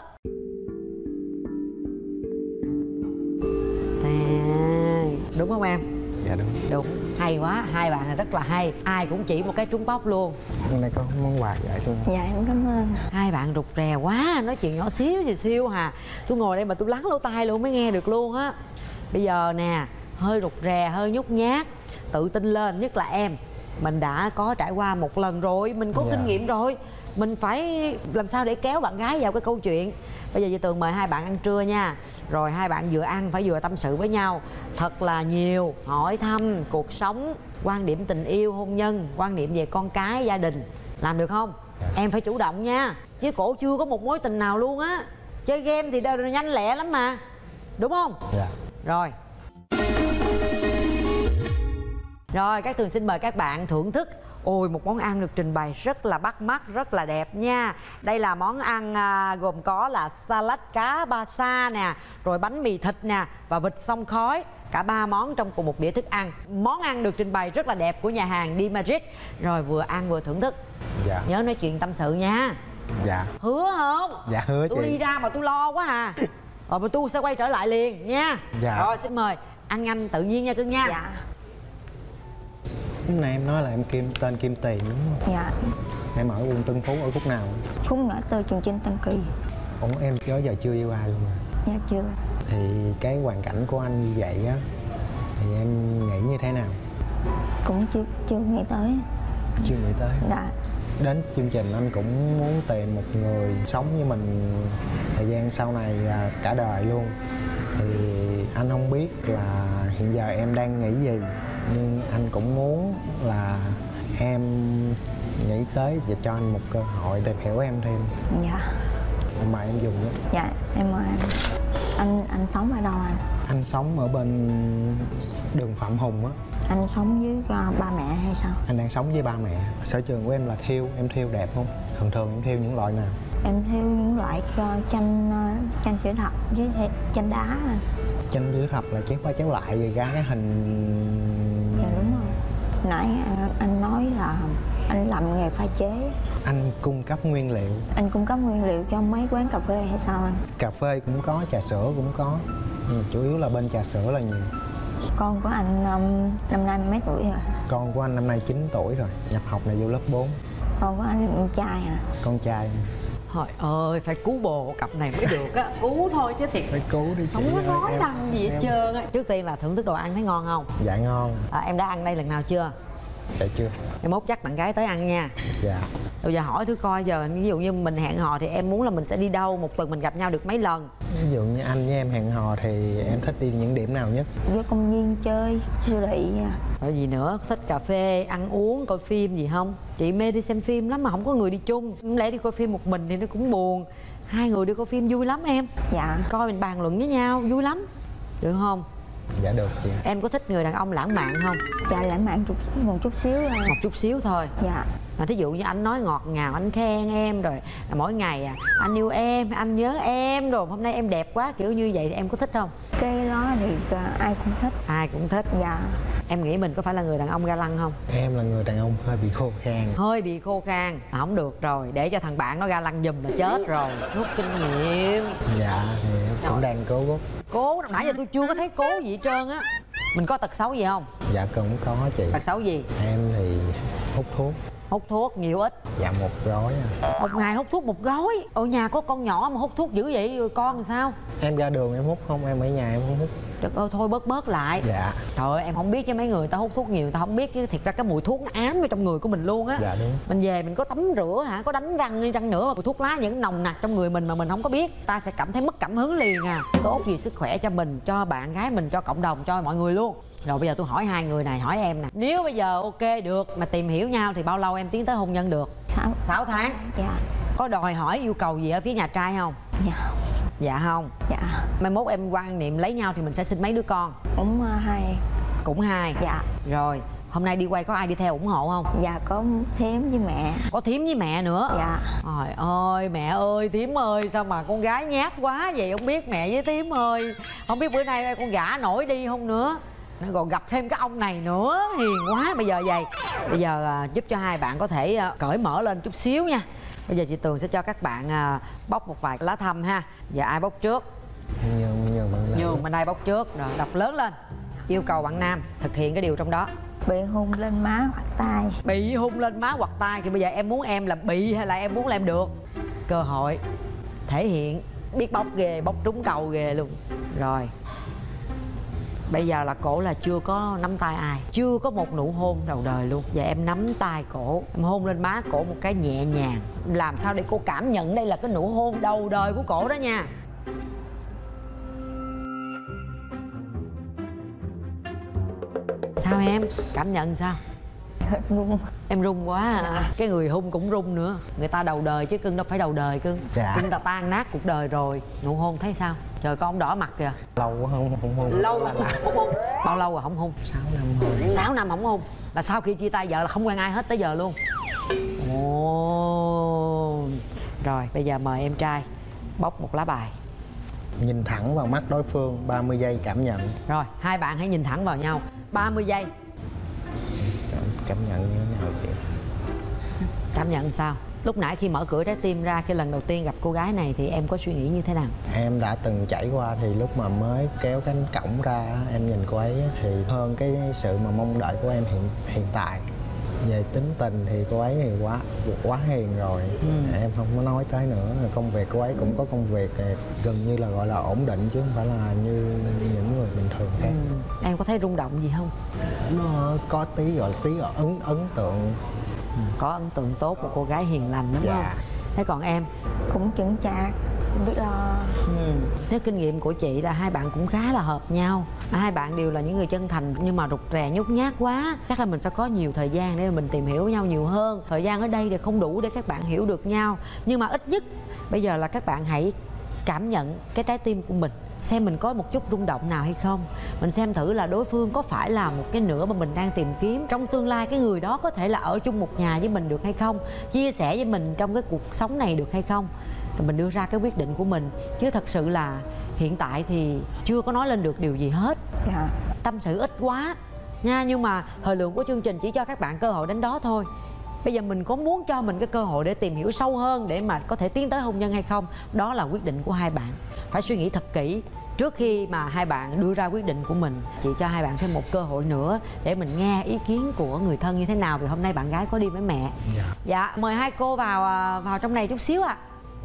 À, đúng không em? Dạ đúng. Đúng, hay quá, hai bạn này rất là hay. Ai cũng chỉ một cái trúng bóc luôn. Hôm nay có món quà vậy thôi. Dạ em cảm ơn. Hai bạn rụt rè quá, nói chuyện nhỏ xíu xì xíu hà. Tôi ngồi đây mà tôi lắng lỗ tai luôn mới nghe được luôn á. Bây giờ nè, hơi rụt rè, hơi nhút nhát, tự tin lên, nhất là em. Mình đã có trải qua một lần rồi, mình có dạ. kinh nghiệm rồi. Mình phải làm sao để kéo bạn gái vào cái câu chuyện. Bây giờ Dì Tường mời hai bạn ăn trưa nha. Rồi hai bạn vừa ăn phải vừa tâm sự với nhau thật là nhiều, hỏi thăm cuộc sống, quan điểm tình yêu, hôn nhân, quan điểm về con cái, gia đình. Làm được không? Em phải chủ động nha. Chứ cổ chưa có một mối tình nào luôn á. Chơi game thì đều nhanh lẹ lắm mà. Đúng không? Dạ. Rồi. Rồi, các Tường xin mời các bạn thưởng thức. Ôi, một món ăn được trình bày rất là bắt mắt, rất là đẹp nha. Đây là món ăn à, gồm có là salad cá ba sa nè, rồi bánh mì thịt nè và vịt xông khói. Cả ba món trong cùng một đĩa thức ăn. Món ăn được trình bày rất là đẹp của nhà hàng Di Madrid. Rồi vừa ăn vừa thưởng thức. Dạ. Nhớ nói chuyện tâm sự nha. Dạ. Hứa không? Dạ hứa chị. Tôi đi ra mà tôi lo quá à. Rồi mà tôi sẽ quay trở lại liền nha. Dạ. Rồi xin mời. Ăn nhanh tự nhiên nha cưng nha. Dạ. Lúc này em nói là em Kim, tên Kim Tiền đúng không? Dạ. Em ở quận Tân Phú, ở khúc nào? Khúc ngã tư Trường Chinh Tân Kỳ. Ủa em chớ giờ chưa yêu ai luôn à? Dạ chưa. Thì cái hoàn cảnh của anh như vậy á, thì em nghĩ như thế nào? Cũng chưa chưa nghĩ tới. Chưa nghĩ tới? Dạ. Đến chương trình anh cũng muốn tìm một người sống với mình thời gian sau này cả đời luôn. Thì anh không biết là hiện giờ em đang nghĩ gì, nhưng anh cũng muốn là em nghĩ tới và cho anh một cơ hội tìm hiểu em thêm. Dạ. Mà em dùng đó. Dạ em mời anh. Anh anh sống ở đâu anh? Anh sống ở bên đường Phạm Hùng á. Anh sống với uh, ba mẹ hay sao? Anh đang sống với ba mẹ. Sở trường của em là thêu. Em thêu đẹp không? Thường thường em thêu những loại nào? Em thêu những loại uh, tranh uh, tranh chữ thập với tranh đá anh. Tranh chữ thập là chéo qua chéo lại rồi ra cái hình. Dạ đúng rồi. Nãy uh, anh nói là anh làm nghề pha chế. Anh cung cấp nguyên liệu. Anh cung cấp nguyên liệu cho mấy quán cà phê hay sao anh? Cà phê cũng có, trà sữa cũng có. Nhưng chủ yếu là bên trà sữa là nhiều. Con của anh um, năm nay mấy tuổi rồi? Con của anh năm nay chín tuổi rồi, nhập học này vô lớp bốn. Con của anh là con trai hả? Con trai. Trời ơi, phải cứu bồ cặp này mới được á. Cứu thôi chứ thiệt phải cứu đi chị. Không có nói em, đằng gì hết trơn á. Trước tiên là thưởng thức đồ ăn thấy ngon không? Dạ ngon. À, em đã ăn đây lần nào chưa? Dạ chưa. Em mốt chắc bạn gái tới ăn nha. Dạ. Rồi giờ hỏi thử coi, giờ ví dụ như mình hẹn hò thì em muốn là mình sẽ đi đâu, một tuần mình gặp nhau được mấy lần? Ví dụ như anh với em hẹn hò thì em thích đi những điểm nào nhất? Với công viên chơi, siêu thị. Rồi gì nữa, thích cà phê, ăn uống, coi phim gì không? Chị mê đi xem phim lắm mà không có người đi chung. Không lẽ đi coi phim một mình thì nó cũng buồn. Hai người đi coi phim vui lắm em. Dạ. Coi mình bàn luận với nhau vui lắm, được không? Dạ được chị. Em có thích người đàn ông lãng mạn không? Dạ lãng mạn chút, một chút xíu à. Một chút xíu thôi. Dạ. Mà thí dụ như anh nói ngọt ngào, anh khen em rồi mỗi ngày à, anh yêu em, anh nhớ em rồi hôm nay em đẹp quá, kiểu như vậy thì em có thích không? Cái đó thì ai cũng thích. Ai cũng thích. Dạ. Em nghĩ mình có phải là người đàn ông ga lăng không? Em là người đàn ông hơi bị khô khan. Hơi bị khô khan, à, không được rồi, để cho thằng bạn nó ga lăng giùm là chết rồi. Rút kinh nghiệm. Dạ thì em cũng đang cố gắng. Cố, nãy giờ tôi chưa có thấy cố gì hết trơn á. Mình có tật xấu gì không? Dạ cũng có chị. Tật xấu gì? Em thì hút thuốc. Hút thuốc nhiều ít? Dạ một gói à. Một ngày hút thuốc một gói? Ở nhà có con nhỏ mà hút thuốc dữ vậy rồi con thì sao? Em ra đường em hút không, em ở nhà em không hút. Trời ơi thôi bớt bớt lại. Dạ. Trời ơi em không biết chứ mấy người ta hút thuốc nhiều người ta không biết chứ thiệt ra cái mùi thuốc nó ám vào trong người của mình luôn á. Dạ đúng. Mình về mình có tắm rửa hả, có đánh răng đi chăng nữa mà mùi thuốc lá vẫn nồng nặc trong người mình mà mình không có biết, ta sẽ cảm thấy mất cảm hứng liền à. Tốt gì sức khỏe cho mình, cho bạn gái mình, cho cộng đồng, cho mọi người luôn. Rồi bây giờ tôi hỏi hai người này, hỏi em nè, nếu bây giờ ok được mà tìm hiểu nhau thì bao lâu em tiến tới hôn nhân được? Sáu. Sáu tháng. Dạ. Có đòi hỏi yêu cầu gì ở phía nhà trai không? Dạ. Dạ không? Dạ. Mai mốt em quan niệm lấy nhau thì mình sẽ sinh mấy đứa con? Cũng uh, hai. Cũng hai. Dạ. Rồi hôm nay đi quay có ai đi theo ủng hộ không? Dạ có thím với mẹ. Có thím với mẹ nữa? Dạ. Trời ơi mẹ ơi, thím ơi, sao mà con gái nhát quá vậy, không biết mẹ với thím ơi. Không biết bữa nay con gả nổi đi không nữa. Nó còn gặp thêm cái ông này nữa, hiền quá. Bây giờ vậy, bây giờ à, giúp cho hai bạn có thể à, cởi mở lên chút xíu nha. Bây giờ chị Tường sẽ cho các bạn à, bóc một vài lá thăm ha. Giờ ai bóc trước? Nhường, nhường bạn Nhường bên đây bóc trước. Rồi đọc lớn lên. Yêu cầu bạn nam thực hiện cái điều trong đó. Bị hôn lên má hoặc tay. Bị hôn lên má hoặc tay. Thì bây giờ em muốn em là bị hay là em muốn là em được? Cơ hội thể hiện. Biết bóc ghê, bóc trúng cầu ghê luôn. Rồi bây giờ là cổ là chưa có nắm tay ai, chưa có một nụ hôn đầu đời luôn. Giờ em nắm tay cổ, em hôn lên má cổ một cái nhẹ nhàng. Làm sao để cô cảm nhận đây là cái nụ hôn đầu đời của cổ đó nha. Sao em? Cảm nhận sao? Run. Em run quá à. Cái người hôn cũng run nữa. Người ta đầu đời chứ cưng đâu phải đầu đời cưng. Dạ. Cưng ta tan nát cuộc đời rồi. Nụ hôn thấy sao? Trời con đỏ mặt kìa. Lâu quá không không hôn. Lâu rồi không hôn. Bao lâu rồi không hôn? Sáu năm hôn. Sáu năm không hôn. Là sau khi chia tay vợ là không quen ai hết tới giờ luôn. Ồ. Rồi bây giờ mời em trai bóc một lá bài. Nhìn thẳng vào mắt đối phương ba mươi giây cảm nhận. Rồi hai bạn hãy nhìn thẳng vào nhau ba mươi giây. Cảm, cảm nhận như thế nào chị? Cảm nhận sao? Lúc nãy khi mở cửa trái tim ra, khi lần đầu tiên gặp cô gái này thì em có suy nghĩ như thế nào? Em đã từng trải qua thì lúc mà mới kéo cánh cổng ra em nhìn cô ấy thì hơn cái sự mà mong đợi của em hiện hiện tại. Về tính tình thì cô ấy thì quá quá hiền rồi. Ừ. Em không có nói tới nữa. Công việc cô ấy cũng có công việc gần như là gọi là ổn định chứ không phải là như những người bình thường khác. Ừ. Em có thấy rung động gì không? Nó có tí gọi là tí ấn ấn tượng. Ừ. Có ấn tượng tốt của cô gái hiền lành đúng dạ. không? Thế còn em? Cũng chững chạc, không biết lo. Ừ. Theo kinh nghiệm của chị là hai bạn cũng khá là hợp nhau. Hai bạn đều là những người chân thành nhưng mà rụt rè nhút nhát quá. Chắc là mình phải có nhiều thời gian để mình tìm hiểu nhau nhiều hơn. Thời gian ở đây thì không đủ để các bạn hiểu được nhau. Nhưng mà ít nhất bây giờ là các bạn hãy cảm nhận cái trái tim của mình, xem mình có một chút rung động nào hay không. Mình xem thử là đối phương có phải là một cái nửa mà mình đang tìm kiếm. Trong tương lai cái người đó có thể là ở chung một nhà với mình được hay không, chia sẻ với mình trong cái cuộc sống này được hay không. Rồi mình đưa ra cái quyết định của mình. Chứ thật sự là hiện tại thì chưa có nói lên được điều gì hết. Dạ. Tâm sự ít quá nha. Nhưng mà thời lượng của chương trình chỉ cho các bạn cơ hội đến đó thôi. Bây giờ mình có muốn cho mình cái cơ hội để tìm hiểu sâu hơn để mà có thể tiến tới hôn nhân hay không, đó là quyết định của hai bạn. Phải suy nghĩ thật kỹ trước khi mà hai bạn đưa ra quyết định của mình. Chị cho hai bạn thêm một cơ hội nữa để mình nghe ý kiến của người thân như thế nào. Vì hôm nay bạn gái có đi với mẹ. Dạ, dạ mời hai cô vào vào trong này chút xíu ạ. À.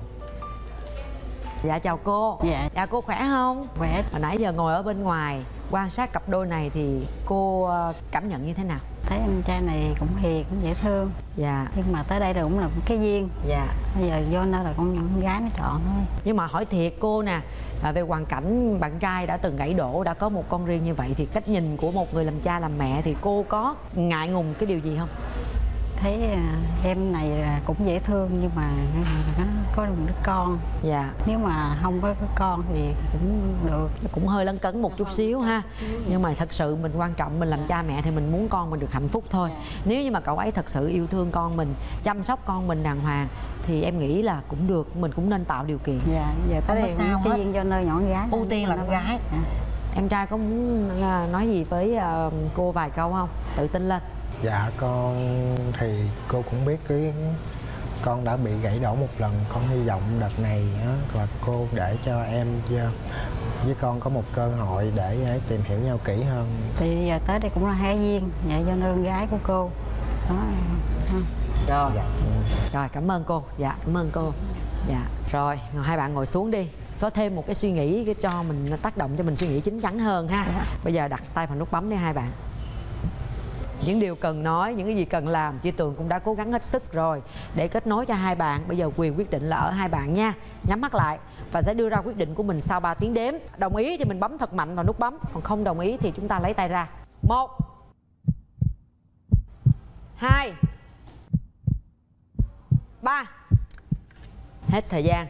Dạ chào cô. Dạ. Dạ cô khỏe không? Khỏe. Hồi nãy giờ ngồi ở bên ngoài quan sát cặp đôi này thì cô cảm nhận như thế nào? Thấy anh trai này cũng hiền, cũng dễ thương. Dạ. Nhưng mà tới đây rồi cũng là một cái duyên. Dạ. Bây giờ vô nơi là con con gái nó chọn thôi. Nhưng mà hỏi thiệt cô nè, à, về hoàn cảnh bạn trai đã từng gãy đổ, đã có một con riêng như vậy thì cách nhìn của một người làm cha làm mẹ thì cô có ngại ngùng cái điều gì không? Thấy uh, em này uh, cũng dễ thương nhưng mà nó có một đứa con. Dạ. Nếu mà không có cái con thì cũng được. Cũng hơi lấn cấn một chút xíu ha. Nhưng mà thật sự mình quan trọng, mình làm cha mẹ thì mình muốn con mình được hạnh phúc thôi. Nếu như mà cậu ấy thật sự yêu thương con mình, chăm sóc con mình đàng hoàng thì em nghĩ là cũng được, mình cũng nên tạo điều kiện. Dạ, giờ tới đây sao cái duyên cho nơi nhỏ con gái. Ưu tiên là con gái. À. Em trai có muốn nói gì với uh, cô vài câu không? Tự tin lên. Dạ con thì cô cũng biết cái con đã bị gãy đổ một lần. Con hy vọng đợt này á, là cô để cho em với con có một cơ hội để tìm hiểu nhau kỹ hơn. Thì giờ tới đây cũng là hai duyên, vậy cho nên con gái của cô. Đó. Rồi. Dạ. Rồi cảm ơn cô. Dạ cảm ơn cô. Dạ. Rồi hai bạn ngồi xuống đi. Có thêm một cái suy nghĩ cái cho mình tác động cho mình suy nghĩ chín chắn hơn ha. Dạ. Bây giờ đặt tay vào nút bấm đi hai bạn. Những điều cần nói, những cái gì cần làm chị Tường cũng đã cố gắng hết sức rồi để kết nối cho hai bạn. Bây giờ quyền quyết định là ở hai bạn nha. Nhắm mắt lại và sẽ đưa ra quyết định của mình sau ba tiếng đếm. Đồng ý thì mình bấm thật mạnh vào nút bấm, còn không đồng ý thì chúng ta lấy tay ra. Một, hai, ba. Hết thời gian.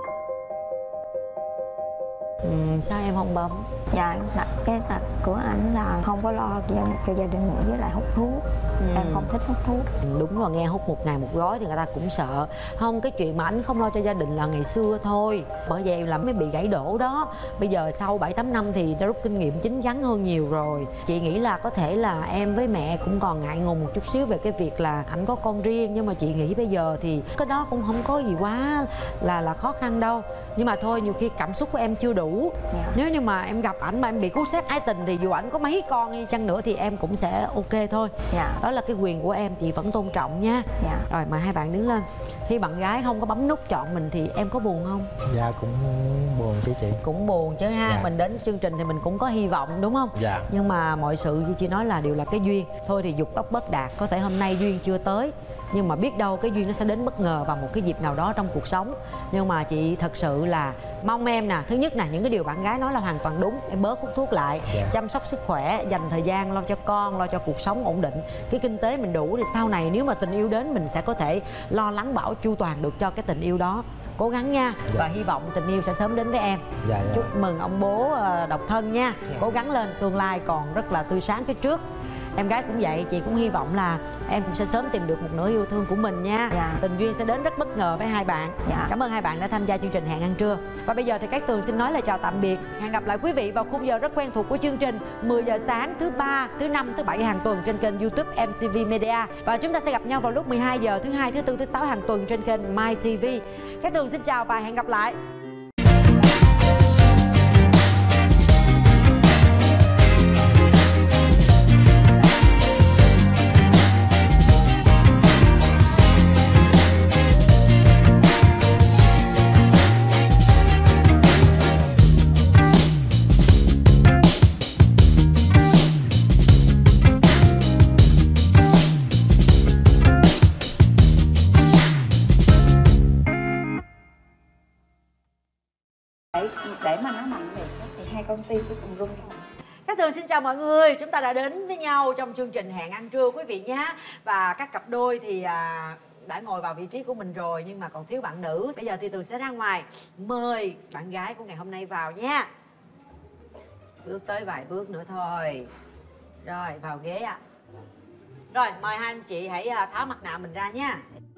Ừ, sao em không bấm? Dạ, cái tật của ảnh là không có lo cho gia đình nữa, với lại hút thuốc. Ừ. Em không thích hút thuốc. Đúng rồi, nghe hút một ngày một gói thì người ta cũng sợ. Không, cái chuyện mà ảnh không lo cho gia đình là ngày xưa thôi. Bởi vậy là mới bị gãy đổ đó. Bây giờ sau bảy tám năm thì đã rút kinh nghiệm chín chắn hơn nhiều rồi. Chị nghĩ là có thể là em với mẹ cũng còn ngại ngùng một chút xíu về cái việc là ảnh có con riêng. Nhưng mà chị nghĩ bây giờ thì cái đó cũng không có gì quá là là khó khăn đâu. Nhưng mà thôi, nhiều khi cảm xúc của em chưa đủ. Dạ. Nếu như mà em gặp ảnh mà em bị cứu xét ái tình thì dù ảnh có mấy con đi chăng nữa thì em cũng sẽ ok thôi. Dạ. Đó là cái quyền của em, chị vẫn tôn trọng nha. Dạ. Rồi mà hai bạn đứng lên. Khi bạn gái không có bấm nút chọn mình thì em có buồn không? Dạ cũng buồn chứ chị. Cũng buồn chứ ha. Dạ. Mình đến chương trình thì mình cũng có hy vọng đúng không? Dạ. Nhưng mà mọi sự như chị nói là đều là cái duyên. Thôi thì dục tốc bất đạt. Có thể hôm nay duyên chưa tới, nhưng mà biết đâu cái duyên nó sẽ đến bất ngờ vào một cái dịp nào đó trong cuộc sống. Nhưng mà chị thật sự là mong em nè, thứ nhất nè, những cái điều bạn gái nói là hoàn toàn đúng. Em bớt hút thuốc lại, yeah. chăm sóc sức khỏe, dành thời gian lo cho con, lo cho cuộc sống ổn định. Cái kinh tế mình đủ thì sau này nếu mà tình yêu đến mình sẽ có thể lo lắng bảo chu toàn được cho cái tình yêu đó. Cố gắng nha. Dạ. Và hy vọng tình yêu sẽ sớm đến với em. Dạ, dạ. Chúc mừng ông bố độc thân nha. Dạ. Cố gắng lên, tương lai còn rất là tươi sáng phía trước. Em gái cũng vậy, chị cũng hy vọng là em cũng sẽ sớm tìm được một nửa yêu thương của mình nha. Dạ. Tình duyên sẽ đến rất bất ngờ với hai bạn. Dạ. Cảm ơn hai bạn đã tham gia chương trình Hẹn Ăn Trưa. Và bây giờ thì Cát Tường xin nói lời chào tạm biệt. Hẹn gặp lại quý vị vào khung giờ rất quen thuộc của chương trình mười giờ sáng thứ ba, thứ năm, thứ bảy hàng tuần trên kênh YouTube em xê vê Media. Và chúng ta sẽ gặp nhau vào lúc mười hai giờ thứ hai, thứ tư, thứ sáu hàng tuần trên kênh My ti vi. Cát Tường xin chào và hẹn gặp lại. Để mà nó mạnh được thì hai con tim cũng cùng rung rồi. Cát Tường xin chào mọi người. Chúng ta đã đến với nhau trong chương trình Hẹn Ăn Trưa quý vị nhé. Và các cặp đôi thì à, đã ngồi vào vị trí của mình rồi, nhưng mà còn thiếu bạn nữ. Bây giờ thì Tường sẽ ra ngoài mời bạn gái của ngày hôm nay vào nha. Bước tới vài bước nữa thôi. Rồi vào ghế ạ. À. Rồi mời hai anh chị hãy tháo mặt nạ mình ra nha.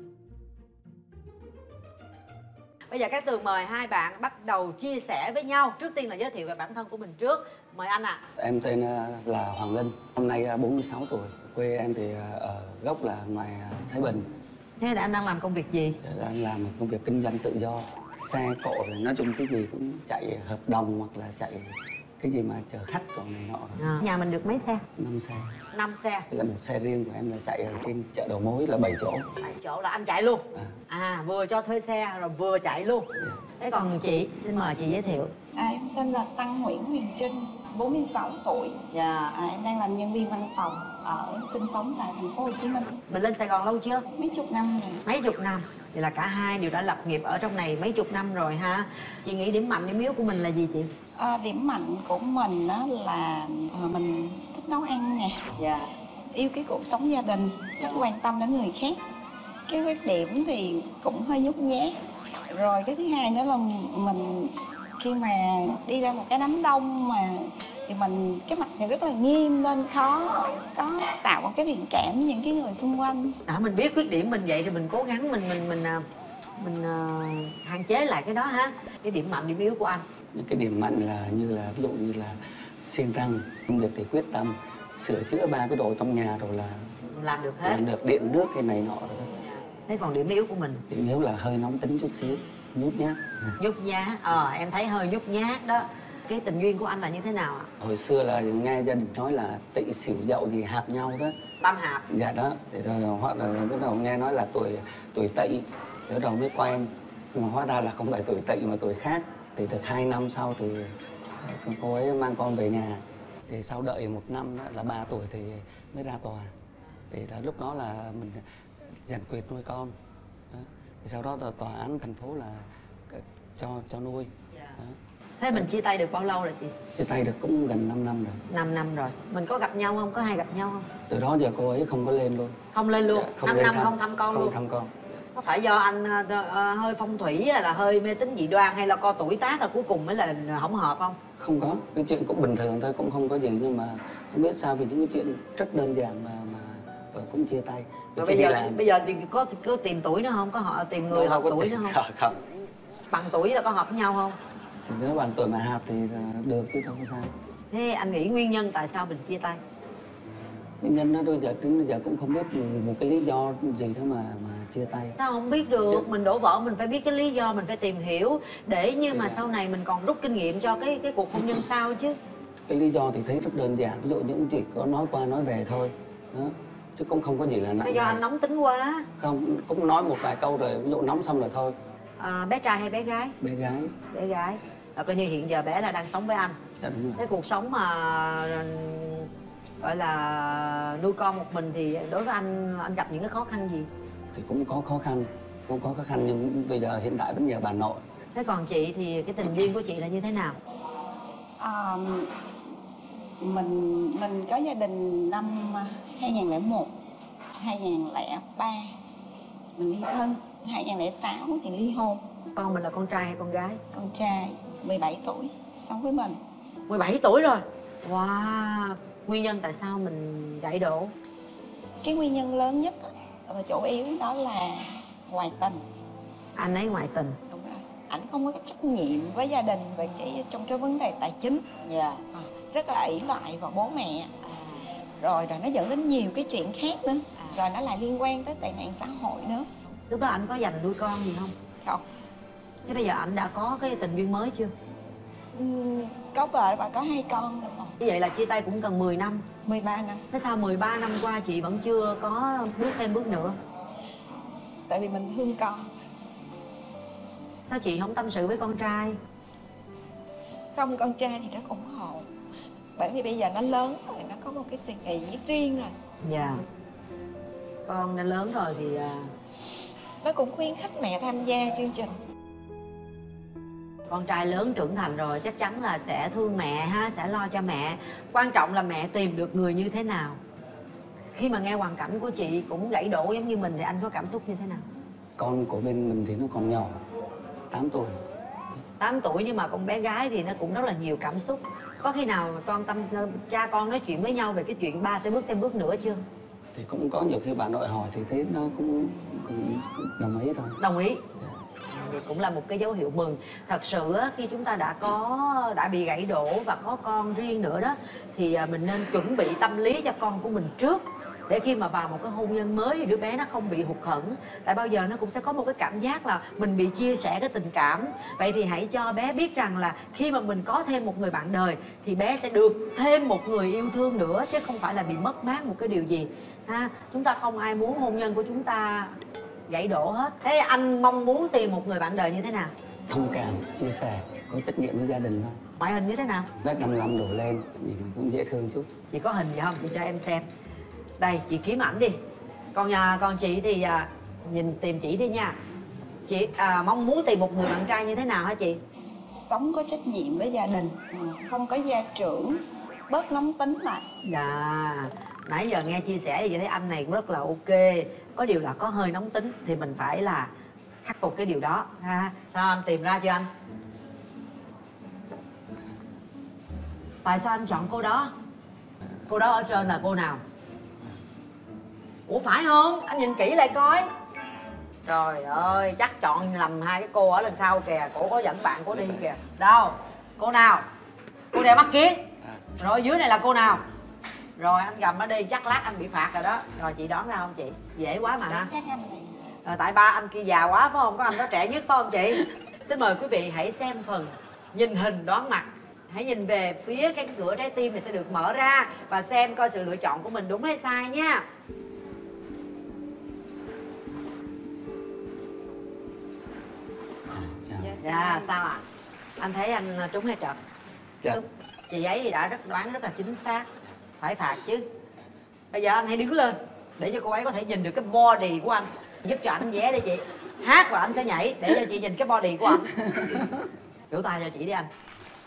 Bây giờ Cát Tường mời hai bạn bắt đầu chia sẻ với nhau. Trước tiên là giới thiệu về bản thân của mình trước. Mời anh ạ. À. Em tên là Hoàng Linh, năm nay bốn mươi sáu tuổi. Quê em thì ở gốc là ngoài Thái Bình. Thế là anh đang làm công việc gì? Đang làm một công việc kinh doanh tự do. Xe cộ rồi nói chung cái gì cũng chạy hợp đồng hoặc là chạy cái gì mà chở khách rồi này nọ. À. Nhà mình được mấy xe? năm xe. năm xe. Là một xe riêng của em là chạy ở trên chợ đầu mối là bảy chỗ. bảy chỗ là anh chạy luôn. À, à vừa cho thuê xe rồi vừa chạy luôn. Yeah. Thế còn chị, xin mời chị giới thiệu. À, em tên là Tăng Nguyễn Huyền Trinh, bốn mươi sáu tuổi. Dạ. À, em đang làm nhân viên văn phòng ở sinh sống tại thành phố Hồ Chí Minh. Mình lên Sài Gòn lâu chưa? Mấy chục năm rồi. Mấy chục năm. Vậy là cả hai đều đã lập nghiệp ở trong này mấy chục năm rồi ha. Chị nghĩ điểm mạnh điểm yếu của mình là gì chị? À, điểm mạnh của mình đó là à, mình thích nấu ăn nè. Dạ. Yêu cái cuộc sống gia đình, rất quan tâm đến người khác. Cái khuyết điểm thì cũng hơi nhút nhát. Rồi cái thứ hai nữa là mình khi mà đi ra một cái đám đông mà thì mình cái mặt này rất là nghiêm nên khó có tạo một cái thiện cảm với những cái người xung quanh. Đã mình biết khuyết điểm mình vậy thì mình cố gắng mình mình mình mình, mình uh, hạn chế lại cái đó ha. Cái điểm mạnh điểm yếu của anh. Những cái điểm mạnh là như là ví dụ như là siêng năng, công việc thì quyết tâm, sửa chữa ba cái đồ trong nhà rồi là làm được hết. Làm được điện nước cái này nọ rồi đó. Thế còn điểm yếu của mình? Điểm yếu là hơi nóng tính chút xíu, nhút nhát. Nhút nhát, ờ em thấy hơi nhút nhát đó. Cái tình duyên của anh là như thế nào ạ? Hồi xưa là nghe gia đình nói là tỵ xỉu dậu gì hạp nhau đó. Tam hạp. Dạ đó, thì rồi hoặc là bắt đầu nghe nói là tuổi tuổi tỵ, thì bắt đầu mới quen. Nhưng mà hóa ra là không phải tuổi tỵ mà tuổi khác. Thì được hai năm sau thì cô ấy mang con về nhà. Thì sau đợi một năm đó, là ba tuổi thì mới ra tòa. Thì là lúc đó là mình giành quyền nuôi con. Đó. Thì sau đó là tòa án thành phố là cho cho nuôi. Đó. Thế mình chia tay được bao lâu rồi chị? Chia tay được cũng gần năm năm rồi. năm năm rồi. Mình có gặp nhau không? Có hay gặp nhau không? Từ đó giờ cô ấy không có lên luôn. Không lên luôn? Dạ, không năm lên năm thăm, không thăm con không luôn? Không thăm con. Có phải do anh uh, uh, hơi phong thủy hay là hơi mê tín dị đoan hay là co tuổi tác là cuối cùng mới là không hợp không? Không có, cái chuyện cũng bình thường thôi, cũng không có gì, nhưng mà không biết sao vì những cái chuyện rất đơn giản mà mà rồi cũng chia tay. Rồi bây giờ làm... bây giờ thì có có tìm tuổi nữa không? Có họ tìm người hợp tuổi nữa không? Không, không. Bằng tuổi là có hợp với nhau không? Thì nếu bằng tuổi mà hợp thì được chứ không có sao. Thế anh nghĩ nguyên nhân tại sao mình chia tay? Nguyên nhân đó bây giờ đến bây giờ cũng không biết một cái lý do gì đó mà mà chia tay. Sao không biết được? Chứ... mình đổ vỡ mình phải biết cái lý do, mình phải tìm hiểu để như mà sau này mình còn rút kinh nghiệm cho cái cái cuộc hôn nhân sau chứ. Cái lý do thì thấy rất đơn giản, ví dụ những chỉ có nói qua nói về thôi đó, chứ cũng không có gì là nặng. Bây giờ anh nóng tính quá. Không, cũng nói một vài câu rồi ví dụ nóng xong rồi thôi. À, bé trai hay bé gái? Bé gái. Bé gái. À, coi như hiện giờ bé là đang sống với anh. Dạ, đúng rồi. Cái cuộc sống mà gọi là nuôi con một mình thì đối với anh anh gặp những cái khó khăn gì? Thì cũng có khó khăn, cũng có khó khăn nhưng bây giờ hiện tại vẫn nhờ bà nội. Thế còn chị thì cái tình duyên của chị là như thế nào? À, mình mình có gia đình năm hai nghìn lẻ một, hai nghìn lẻ ba mình ly thân, hai nghìn lẻ sáu thì ly hôn. Con mình là con trai hay con gái? Con trai, mười bảy tuổi, sống với mình. mười bảy tuổi rồi? Wow. Nguyên nhân tại sao mình gãy đổ? Cái nguyên nhân lớn nhất và chủ yếu đó là ngoại tình. Anh ấy ngoại tình? Đúng rồi. Ảnh không có cái trách nhiệm với gia đình về cái trong cái vấn đề tài chính. Dạ. Yeah. À, rất là ỷ lại vào bố mẹ. À. Rồi rồi nó dẫn đến nhiều cái chuyện khác nữa. À. Rồi nó lại liên quan tới tệ nạn xã hội nữa. Lúc đó anh có dành nuôi con gì không? Không. Thế bây giờ anh đã có cái tình duyên mới chưa? Uhm, có vợ và có hai con rồi. Như vậy là chia tay cũng cần mười năm. mười ba năm. Thế sao mười ba năm qua chị vẫn chưa có bước thêm bước nữa? Tại vì mình thương con. Sao chị không tâm sự với con trai? Không, con trai thì rất ủng hộ. Bởi vì bây giờ nó lớn rồi, nó có một cái suy nghĩ riêng rồi. Dạ. Con đã lớn rồi thì... Nó cũng khuyến khích mẹ tham gia chương trình. Con trai lớn trưởng thành rồi chắc chắn là sẽ thương mẹ ha, sẽ lo cho mẹ. Quan trọng là mẹ tìm được người như thế nào. Khi mà nghe hoàn cảnh của chị cũng gãy đổ giống như mình thì anh có cảm xúc như thế nào? Con của bên mình thì nó còn nhỏ, tám tuổi. tám tuổi nhưng mà con bé gái thì nó cũng rất là nhiều cảm xúc. Có khi nào con tâm cha con nói chuyện với nhau về cái chuyện ba sẽ bước thêm bước nữa chưa? Thì cũng có nhiều khi bà nội hỏi thì thấy nó cũng, cũng, cũng đồng ý thôi. Đồng ý. Thì cũng là một cái dấu hiệu mừng. Thật sự khi chúng ta đã có đã bị gãy đổ và có con riêng nữa đó thì mình nên chuẩn bị tâm lý cho con của mình trước, để khi mà vào một cái hôn nhân mới thì đứa bé nó không bị hụt hẫng. Tại bao giờ nó cũng sẽ có một cái cảm giác là mình bị chia sẻ cái tình cảm. Vậy thì hãy cho bé biết rằng là khi mà mình có thêm một người bạn đời thì bé sẽ được thêm một người yêu thương nữa, chứ không phải là bị mất mát một cái điều gì ha. Chúng ta không ai muốn hôn nhân của chúng ta gãy đổ hết. Thế anh mong muốn tìm một người bạn đời như thế nào? thông cảm, chia sẻ, có trách nhiệm với gia đình thôi. Ngoại hình như thế nào? Mét năm mươi lăm đổ lên, nhìn cũng dễ thương chút. Chị có hình gì không? Chị cho em xem. Đây, chị kiếm ảnh đi. Còn nhà còn chị thì à, nhìn tìm chị đi nha. Chị à, mong muốn tìm một người bạn trai như thế nào hả chị? Sống có trách nhiệm với gia đình, không có gia trưởng, bớt nóng tính lại. Dạ, nãy giờ nghe chia sẻ thì chị thấy anh này cũng rất là ok. Có điều là có hơi nóng tính thì mình phải là khắc phục cái điều đó ha. Sao anh tìm ra chưa anh? Tại sao anh chọn cô đó? Cô đó ở trên là cô nào? Ủa phải không? Anh nhìn kỹ lại coi. Trời ơi, chắc chọn lầm hai cái cô ở lần sau kìa. Cổ có dẫn bạn cô đi kìa. Đâu? Cô nào? Cô đeo mắt kiến. Rồi dưới này là cô nào? Rồi anh gầm nó đi, chắc lát anh bị phạt rồi đó. Rồi chị đoán ra không chị? Dễ quá mà ha. Rồi tại ba anh kia già quá phải không? Có anh đó trẻ nhất phải không chị? Xin mời quý vị hãy xem phần nhìn hình đoán mặt. Hãy nhìn về phía cái cửa trái tim này sẽ được mở ra và xem coi sự lựa chọn của mình đúng hay sai nha. Dạ, dạ sao ạ? À? Anh thấy anh trúng hay trật? Dạ. Chị ấy thì đã rất đoán rất là chính xác. Phải phạt chứ. Bây giờ anh hãy đứng lên để cho cô ấy có thể nhìn được cái body của anh. Giúp cho anh vé đi chị. Hát và anh sẽ nhảy để cho chị nhìn cái body của anh. Vỗ tay cho chị đi anh.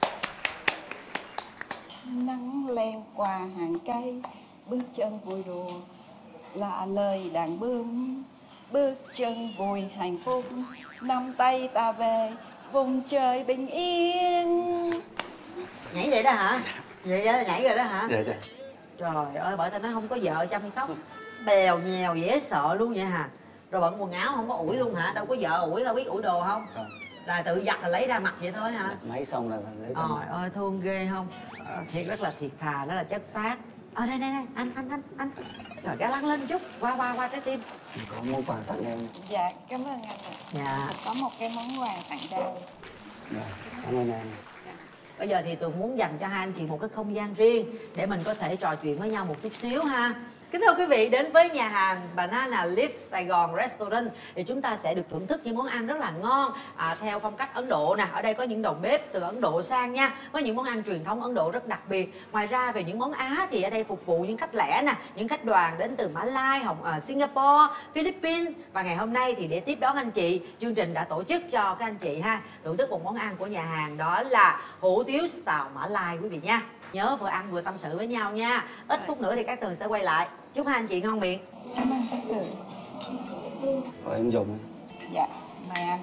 Nắng len qua hàng cây, bước chân vui đùa là lời đàn bướm. Bước chân vui hạnh phúc, nắm tay ta về vùng trời bình yên. Nhảy vậy đó hả? Vậy đó, nhảy rồi đó hả? Dạ, dạ. Trời ơi, bởi tao nói không có vợ chăm sóc, bèo nhèo dễ sợ luôn vậy hả? Rồi bận quần áo không có ủi luôn hả? Đâu có vợ ủi, đâu biết ủi đồ không? Không. Là tự giặt là lấy ra mặc vậy thôi hả? Máy xong là lấy ra. Trời ơi, thương ghê không? Ờ, thiệt rất là thiệt thà, rất là chất phác. Ờ đây đây đây, anh anh anh anh. Trời, gã lăn lên chút, qua qua qua trái tim. Có món quà tặng em. Dạ, cảm ơn anh. Dạ. Có một cái món quà tặng cho em. Dạ, cảm ơn em. Bây giờ thì Tường muốn dành cho hai anh chị một cái không gian riêng để mình có thể trò chuyện với nhau một chút xíu ha. Kính thưa quý vị, đến với nhà hàng Banana Leaf Sài Gòn Restaurant thì chúng ta sẽ được thưởng thức những món ăn rất là ngon à, theo phong cách Ấn Độ nè. Ở đây có những đầu bếp từ Ấn Độ sang nha, với những món ăn truyền thống Ấn Độ rất đặc biệt. Ngoài ra về những món Á thì ở đây phục vụ những khách lẻ nè, những khách đoàn đến từ Mã Lai, Hồng, uh, Singapore, Philippines. Và ngày hôm nay thì để tiếp đón anh chị, chương trình đã tổ chức cho các anh chị ha thưởng thức một món ăn của nhà hàng, đó là hủ tiếu xào Mã Lai quý vị nha. Nhớ vừa ăn vừa tâm sự với nhau nha. Ít phút nữa thì các Tường sẽ quay lại. Chúc hai anh chị ngon miệng. Cảm ơn các Tường. Rồi em dùng. Dạ, mời anh.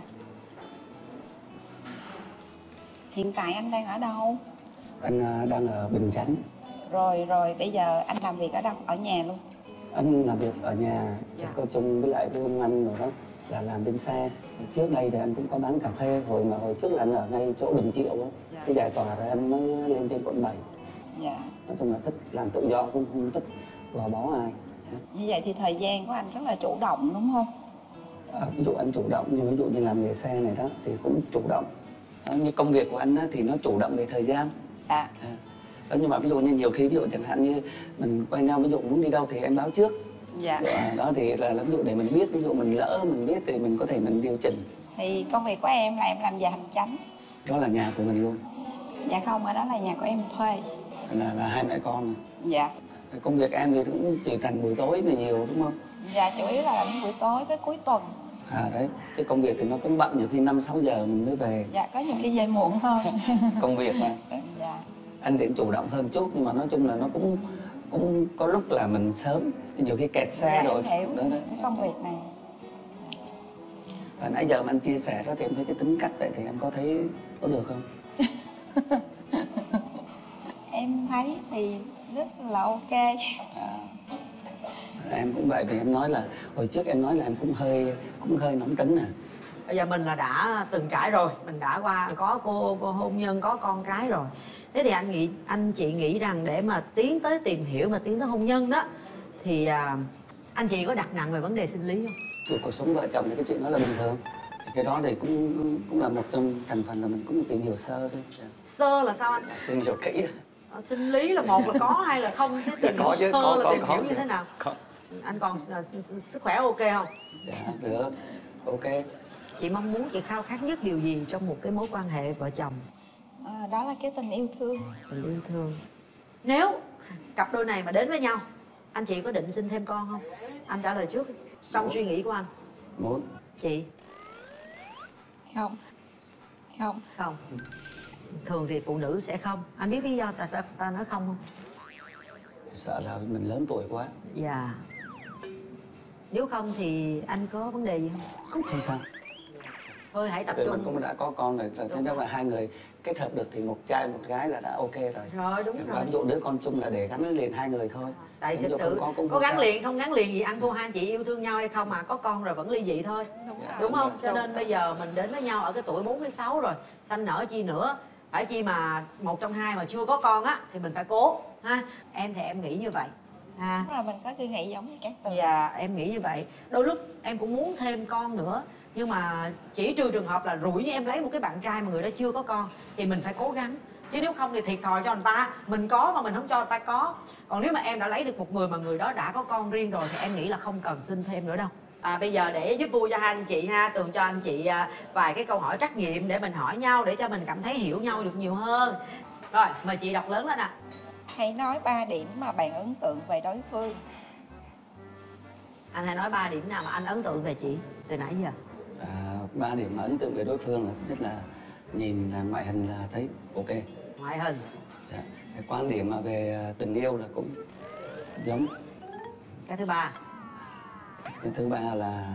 Hiện tại anh đang ở đâu? Anh đang ở Bình Chánh. Rồi rồi, bây giờ anh làm việc ở đâu? Ở nhà luôn? Anh làm việc ở nhà, dạ. Có chung với lại với ông anh rồi đó, là làm bên xe. Trước đây thì anh cũng có bán cà phê, hồi mà hồi trước là anh ở ngay chỗ Bình Triệu đó. Dạ. Cái giải tỏa rồi anh mới lên trên quận bảy. Dạ. Nói chung là thích làm tự do, cũng không thích gò bó ai. Như vậy thì thời gian của anh rất là chủ động đúng không? À, ví dụ anh chủ động, như ví dụ như làm nghề xe này đó thì cũng chủ động. À, như công việc của anh đó, thì nó chủ động về thời gian. À. À. Đó, nhưng mà ví dụ như nhiều khi ví dụ chẳng hạn như mình quen nhau, ví dụ muốn đi đâu thì em báo trước. Dạ. À, đó thì là, là ví dụ để mình biết, ví dụ mình lỡ mình biết thì mình có thể mình điều chỉnh. Thì công việc của em là em làm giờ hành chánh. Đó là nhà của mình luôn. Dạ không, ở đó là nhà của em thuê. Là là hai mẹ con. Dạ. Công việc em thì cũng chỉ dành buổi tối là nhiều đúng không? Dạ, chủ yếu là làm buổi tối với cuối tuần. À đấy, cái công việc thì nó cũng bận, nhiều khi năm sáu giờ mình mới về. Dạ, có nhiều khi về muộn hơn. Công việc mà. Dạ. Anh thì chủ động hơn chút, nhưng mà nói chung là nó cũng cũng có lúc là mình sớm, nhiều khi kẹt xe dạ, rồi. Em hiểu đó, đó. cái công việc này. Và nãy giờ mà anh chia sẻ đó thì em thấy cái tính cách vậy thì em có thấy có được không? Em thấy thì rất là ok. À, em cũng vậy, vì em nói là hồi trước em nói là em cũng hơi cũng hơi nóng tính à. Bây giờ mình là đã từng trải rồi, mình đã qua có cô, cô hôn nhân, có con cái rồi. Thế thì anh nghĩ, anh chị nghĩ rằng để mà tiến tới tìm hiểu mà tiến tới hôn nhân đó thì à, anh chị có đặt nặng về vấn đề sinh lý không? Cuộc, cuộc sống vợ chồng thì cái chuyện đó là bình thường. Cái đó thì cũng cũng là một trong thành phần là mình cũng tìm hiểu sơ thôi. Sơ là sao anh? Tìm hiểu kỹ. À, sinh lý là một là có hay là không? Thế tìm hiểu sơ có, là có, tìm có, hiểu có, như thế nào? Có. Anh còn sức khỏe ok không? Dạ, được, ok. Chị mong muốn, chị khao khát nhất điều gì trong một cái mối quan hệ vợ chồng? À, đó là cái tình yêu thương. Tình yêu thương. Nếu cặp đôi này mà đến với nhau, anh chị có định sinh thêm con không? Anh trả lời trước trong suy nghĩ của anh. Muốn. Chị? Không. Không. Không. Thường thì phụ nữ sẽ không. Anh biết lý do tại sao ta nói không không? Sợ là mình lớn tuổi quá. Dạ. Nếu không thì anh có vấn đề gì không? Không sao. Thôi hãy tập Vì trung. mình cũng đã có con rồi, thế nếu mà hai người kết hợp được thì một trai một gái là đã ok rồi. Rồi đúng Chẳng rồi. qua ví dụ đứa con chung là để gắn liền hai người thôi. Tại Ví thực dụ sự không có, cũng có không gắn sao. liền không gắn liền gì ăn thua, hai anh chị yêu thương nhau hay không mà có con rồi vẫn ly dị thôi. Đúng, đúng, rồi. đúng không? Đúng. Cho nên bây giờ mình đến với nhau ở cái tuổi bốn mươi sáu rồi, sanh nở chi nữa. Phải chi mà một trong hai mà chưa có con á thì mình phải cố ha. Em thì em nghĩ như vậy ha. Đúng là mình có suy nghĩ giống như các Tường. Dạ em nghĩ như vậy. Đôi lúc em cũng muốn thêm con nữa, nhưng mà chỉ trừ trường hợp là rủi như em lấy một cái bạn trai mà người đó chưa có con thì mình phải cố gắng, chứ nếu không thì thiệt thòi cho người ta. Mình có mà mình không cho người ta có. Còn nếu mà em đã lấy được một người mà người đó đã có con riêng rồi thì em nghĩ là không cần sinh thêm nữa đâu. À, bây giờ để giúp vui cho hai anh chị ha, Tường cho anh chị à, vài cái câu hỏi trắc nghiệm để mình hỏi nhau, để cho mình cảm thấy hiểu nhau được nhiều hơn. Rồi mời chị đọc lớn lên ạ. À. Hãy nói ba điểm mà bạn ấn tượng về đối phương. Anh hãy nói ba điểm nào mà anh ấn tượng về chị từ nãy giờ. À, ba điểm mà ấn tượng về đối phương là thứ nhất là nhìn là ngoại hình là thấy ok. Ngoại hình. Dạ. Cái quan điểm mà về tình yêu là cũng giống. Cái thứ ba. Cái thứ ba là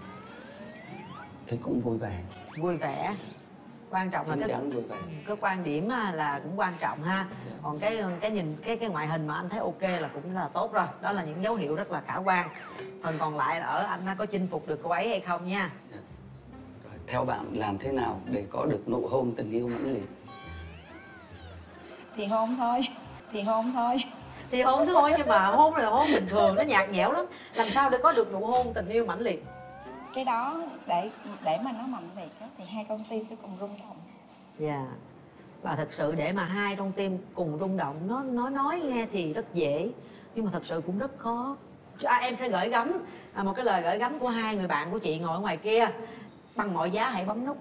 thấy cũng vui vẻ. Vui vẻ. Quan trọng là Chín cái, chắn vui vẻ. cái quan điểm là cũng quan trọng ha. Còn cái cái nhìn cái cái ngoại hình mà anh thấy ok là cũng là tốt rồi. Đó là những dấu hiệu rất là khả quan. Phần còn lại là ở anh có chinh phục được cô ấy hay không nha. Rồi, theo bạn làm thế nào để có được nụ hôn tình yêu mãnh liệt? Thì hôn thôi. Thì hôn thôi. Thì hôn thôi, nhưng mà hôn là hôn bình thường, nó nhạt nhẽo lắm. Làm sao để có được nụ hôn tình yêu mãnh liệt? Cái đó để để mà nó mạnh liệt á, thì hai con tim phải cùng rung động. Dạ. Yeah. Và thật sự để mà hai con tim cùng rung động, nó nó nói nghe thì rất dễ, nhưng mà thật sự cũng rất khó. À, em sẽ gửi gắm à, một cái lời gửi gắm của hai người bạn của chị ngồi ở ngoài kia. Bằng mọi giá hãy bấm nút.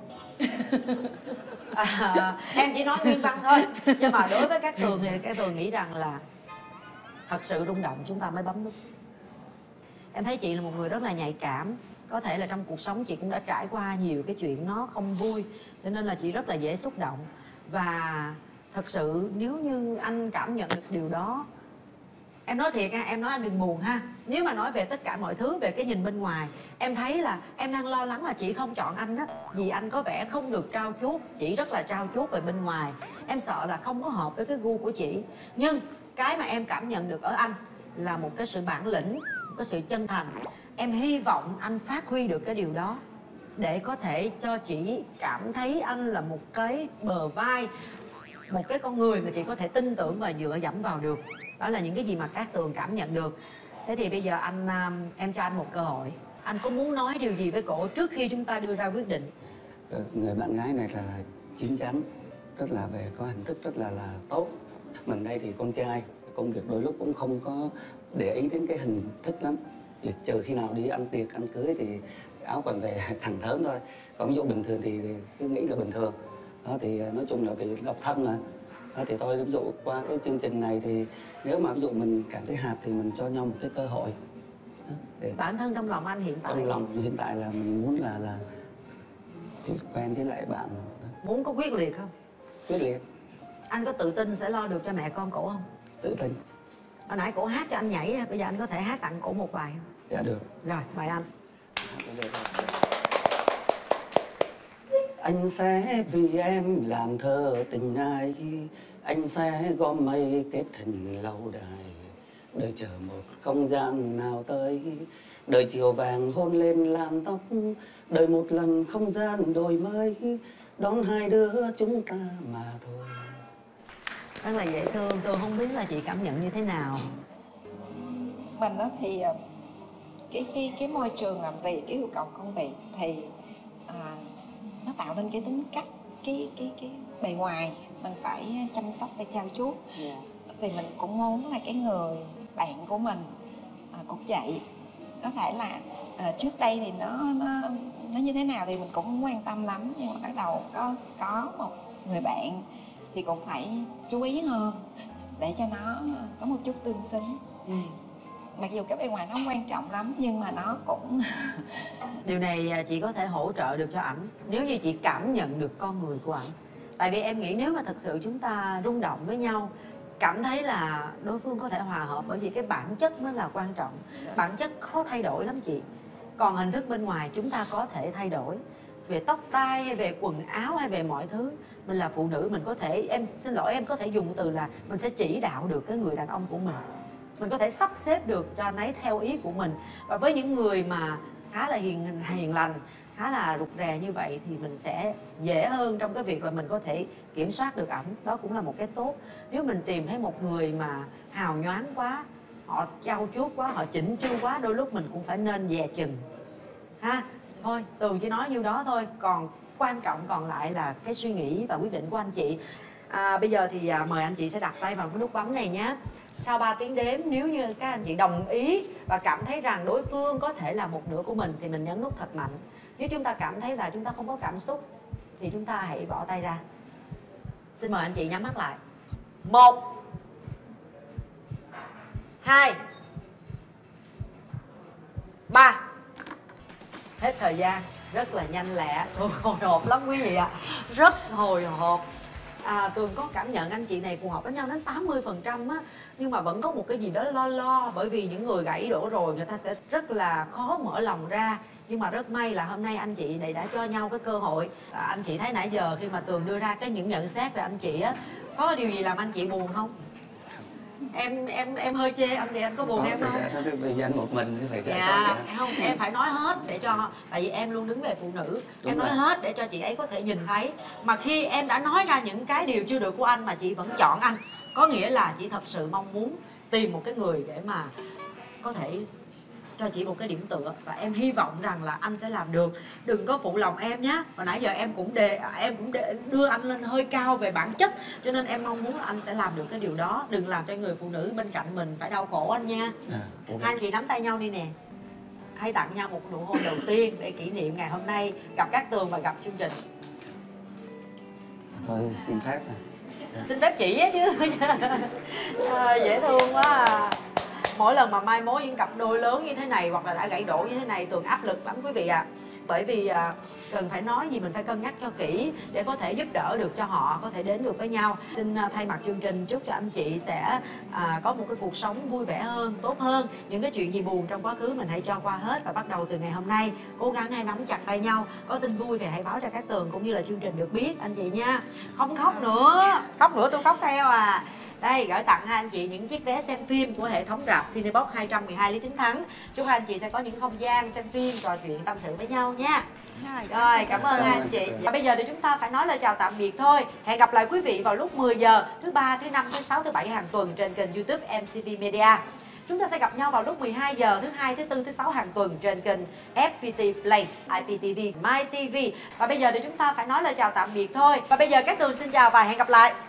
À, em chỉ nói nguyên văn thôi, nhưng mà đối với các Tường thì các Tường nghĩ rằng là thật sự rung động chúng ta mới bấm nút. Em thấy chị là một người rất là nhạy cảm. Có thể là trong cuộc sống chị cũng đã trải qua nhiều cái chuyện nó không vui, cho nên là chị rất là dễ xúc động. Và thật sự nếu như anh cảm nhận được điều đó, em nói thiệt nha, em nói anh đừng buồn ha. Nếu mà nói về tất cả mọi thứ, về cái nhìn bên ngoài, em thấy là em đang lo lắng là chị không chọn anh á, vì anh có vẻ không được trau chuốt. Chị rất là trau chuốt về bên ngoài. Em sợ là không có hợp với cái gu của chị. Nhưng cái mà em cảm nhận được ở anh là một cái sự bản lĩnh, một cái sự chân thành. Em hy vọng anh phát huy được cái điều đó để có thể cho chị cảm thấy anh là một cái bờ vai, một cái con người mà chị có thể tin tưởng và dựa dẫm vào được. Đó là những cái gì mà Cát Tường cảm nhận được. Thế thì bây giờ anh em cho anh một cơ hội. Anh có muốn nói điều gì với cổ trước khi chúng ta đưa ra quyết định? Người bạn gái này là chín chắn, rất là về có hình thức rất là là tốt. Mình đây thì con trai, công việc đôi lúc cũng không có để ý đến cái hình thức lắm. Chỉ trừ khi nào đi ăn tiệc, ăn cưới thì áo quần về thẳng thớm thôi. Còn ví dụ bình thường thì cứ nghĩ là bình thường. Đó thì nói chung là vì độc thân mà. Đó thì tôi ví dụ qua cái chương trình này thì nếu mà ví dụ mình cảm thấy hợp thì mình cho nhau một cái cơ hội. Đó, để bản thân trong lòng anh hiện tại trong lòng hiện tại là mình muốn là là quen với lại bạn. Đó. Muốn có quyết liệt không? Quyết liệt. Anh có tự tin sẽ lo được cho mẹ con cổ không? Tự tin. Hồi nãy cổ hát cho anh nhảy, bây giờ anh có thể hát tặng cổ một bài không? Dạ được. Rồi, mời anh. Anh sẽ vì em làm thơ tình ai, anh sẽ gom mây kết hình lâu đài, đợi chờ một không gian nào tới, đợi chiều vàng hôn lên làn tóc, đợi một lần không gian đổi mới, đón hai đứa chúng ta mà thôi. Rất là dễ thương. Tôi không biết là chị cảm nhận như thế nào. Mình đó thì cái cái cái môi trường làm việc, cái yêu cầu công việc thì à, nó tạo nên cái tính cách, cái cái cái bề ngoài mình phải chăm sóc, phải trau chuốt. Yeah. Vì mình cũng muốn là cái người bạn của mình à, cũng vậy. Có thể là à, trước đây thì nó nó nó như thế nào thì mình cũng không quan tâm lắm, nhưng mà bắt đầu có có một người bạn thì cũng phải chú ý hơn để cho nó có một chút tương xứng. Ừ. Mặc dù cái bề ngoài nó không quan trọng lắm nhưng mà nó cũng điều này chị có thể hỗ trợ được cho ảnh nếu như chị cảm nhận được con người của ảnh. Tại vì em nghĩ nếu mà thật sự chúng ta rung động với nhau, cảm thấy là đối phương có thể hòa hợp, bởi vì cái bản chất mới là quan trọng. Bản chất khó thay đổi lắm chị. Còn hình thức bên ngoài chúng ta có thể thay đổi, về tóc tai hay về quần áo hay về mọi thứ. Mình là phụ nữ, mình có thể, em xin lỗi em có thể dùng từ là mình sẽ chỉ đạo được cái người đàn ông của mình, mình có thể sắp xếp được cho anh ấy theo ý của mình. Và với những người mà khá là hiền hiền lành, khá là rụt rè như vậy thì mình sẽ dễ hơn trong cái việc là mình có thể kiểm soát được ẩm. Đó cũng là một cái tốt. Nếu mình tìm thấy một người mà hào nhoáng quá, họ trau chuốt quá, họ chỉnh chu quá, đôi lúc mình cũng phải nên dè chừng ha. Thôi Tường chỉ nói nhiêu đó thôi, còn quan trọng còn lại là cái suy nghĩ và quyết định của anh chị. À, bây giờ thì à, mời anh chị sẽ đặt tay vào cái nút bấm này nhé. Sau ba tiếng đếm, nếu như các anh chị đồng ý và cảm thấy rằng đối phương có thể là một nửa của mình thì mình nhấn nút thật mạnh. Nếu chúng ta cảm thấy là chúng ta không có cảm xúc thì chúng ta hãy bỏ tay ra. Xin mời anh chị nhắm mắt lại. Một, hai, ba. Hết thời gian. Rất là nhanh lẹ. Tường hồi hộp lắm quý vị ạ. Rất hồi hộp. À, Tường có cảm nhận anh chị này phù hợp với nhau đến tám mươi phần trăm á, nhưng mà vẫn có một cái gì đó lo lo, bởi vì những người gãy đổ rồi người ta sẽ rất là khó mở lòng ra. Nhưng mà rất may là hôm nay anh chị này đã cho nhau cái cơ hội. À, anh chị thấy nãy giờ khi mà Tường đưa ra cái những nhận xét về anh chị á, có điều gì làm anh chị buồn không? Em em em hơi chê anh thì anh có buồn em không? Bây giờ anh một mình thì phải dạ không, em phải nói hết để cho, tại vì em luôn đứng về phụ nữ. Đúng em nói rồi. Hết để cho chị ấy có thể nhìn thấy. Mà khi em đã nói ra những cái điều chưa được của anh mà chị vẫn chọn anh, có nghĩa là chị thật sự mong muốn tìm một cái người để mà có thể cho chị một cái điểm tựa, và em hy vọng rằng là anh sẽ làm được. Đừng có phụ lòng em nhé. Và nãy giờ em cũng đề em cũng đề, đưa anh lên hơi cao về bản chất, cho nên em mong muốn là anh sẽ làm được cái điều đó. Đừng làm cho người phụ nữ bên cạnh mình phải đau khổ anh nha. À, okay. Hai anh chị nắm tay nhau đi nè. Hãy tặng nhau một nụ hôn đầu tiên để kỷ niệm ngày hôm nay gặp Cát Tường và gặp chương trình. Thôi xin phép này. Xin phép chị á chứ. À, dễ thương quá à. Mỗi lần mà mai mối những cặp đôi lớn như thế này hoặc là đã gãy đổ như thế này, Tường áp lực lắm quý vị ạ. À. Bởi vì à, cần phải nói gì mình phải cân nhắc cho kỹ để có thể giúp đỡ được cho họ có thể đến được với nhau. Xin à, thay mặt chương trình chúc cho anh chị sẽ à, có một cái cuộc sống vui vẻ hơn, tốt hơn. Những cái chuyện gì buồn trong quá khứ mình hãy cho qua hết, và bắt đầu từ ngày hôm nay cố gắng hãy nắm chặt tay nhau. Có tin vui thì hãy báo cho Cát Tường cũng như là chương trình được biết anh chị nha. Không khóc nữa, khóc nữa tôi khóc theo à. Đây, gửi tặng hai anh chị những chiếc vé xem phim của hệ thống rạp Cinebox hai trăm mười hai Lý Chính Thắng. Chúc hai anh chị sẽ có những không gian xem phim, trò chuyện, tâm sự với nhau nha. Rồi, cảm ơn hai anh chị. Và bây giờ thì chúng ta phải nói lời chào tạm biệt thôi. Hẹn gặp lại quý vị vào lúc mười giờ thứ ba, thứ năm, thứ sáu, thứ bảy hàng tuần trên kênh YouTube em xê vê Media. Chúng ta sẽ gặp nhau vào lúc mười hai giờ thứ hai, thứ tư, thứ sáu hàng tuần trên kênh ép pê tê Play, i pê tê vê, My ti vi. Và bây giờ thì chúng ta phải nói lời chào tạm biệt thôi. Và bây giờ Cát Tường xin chào và hẹn gặp lại.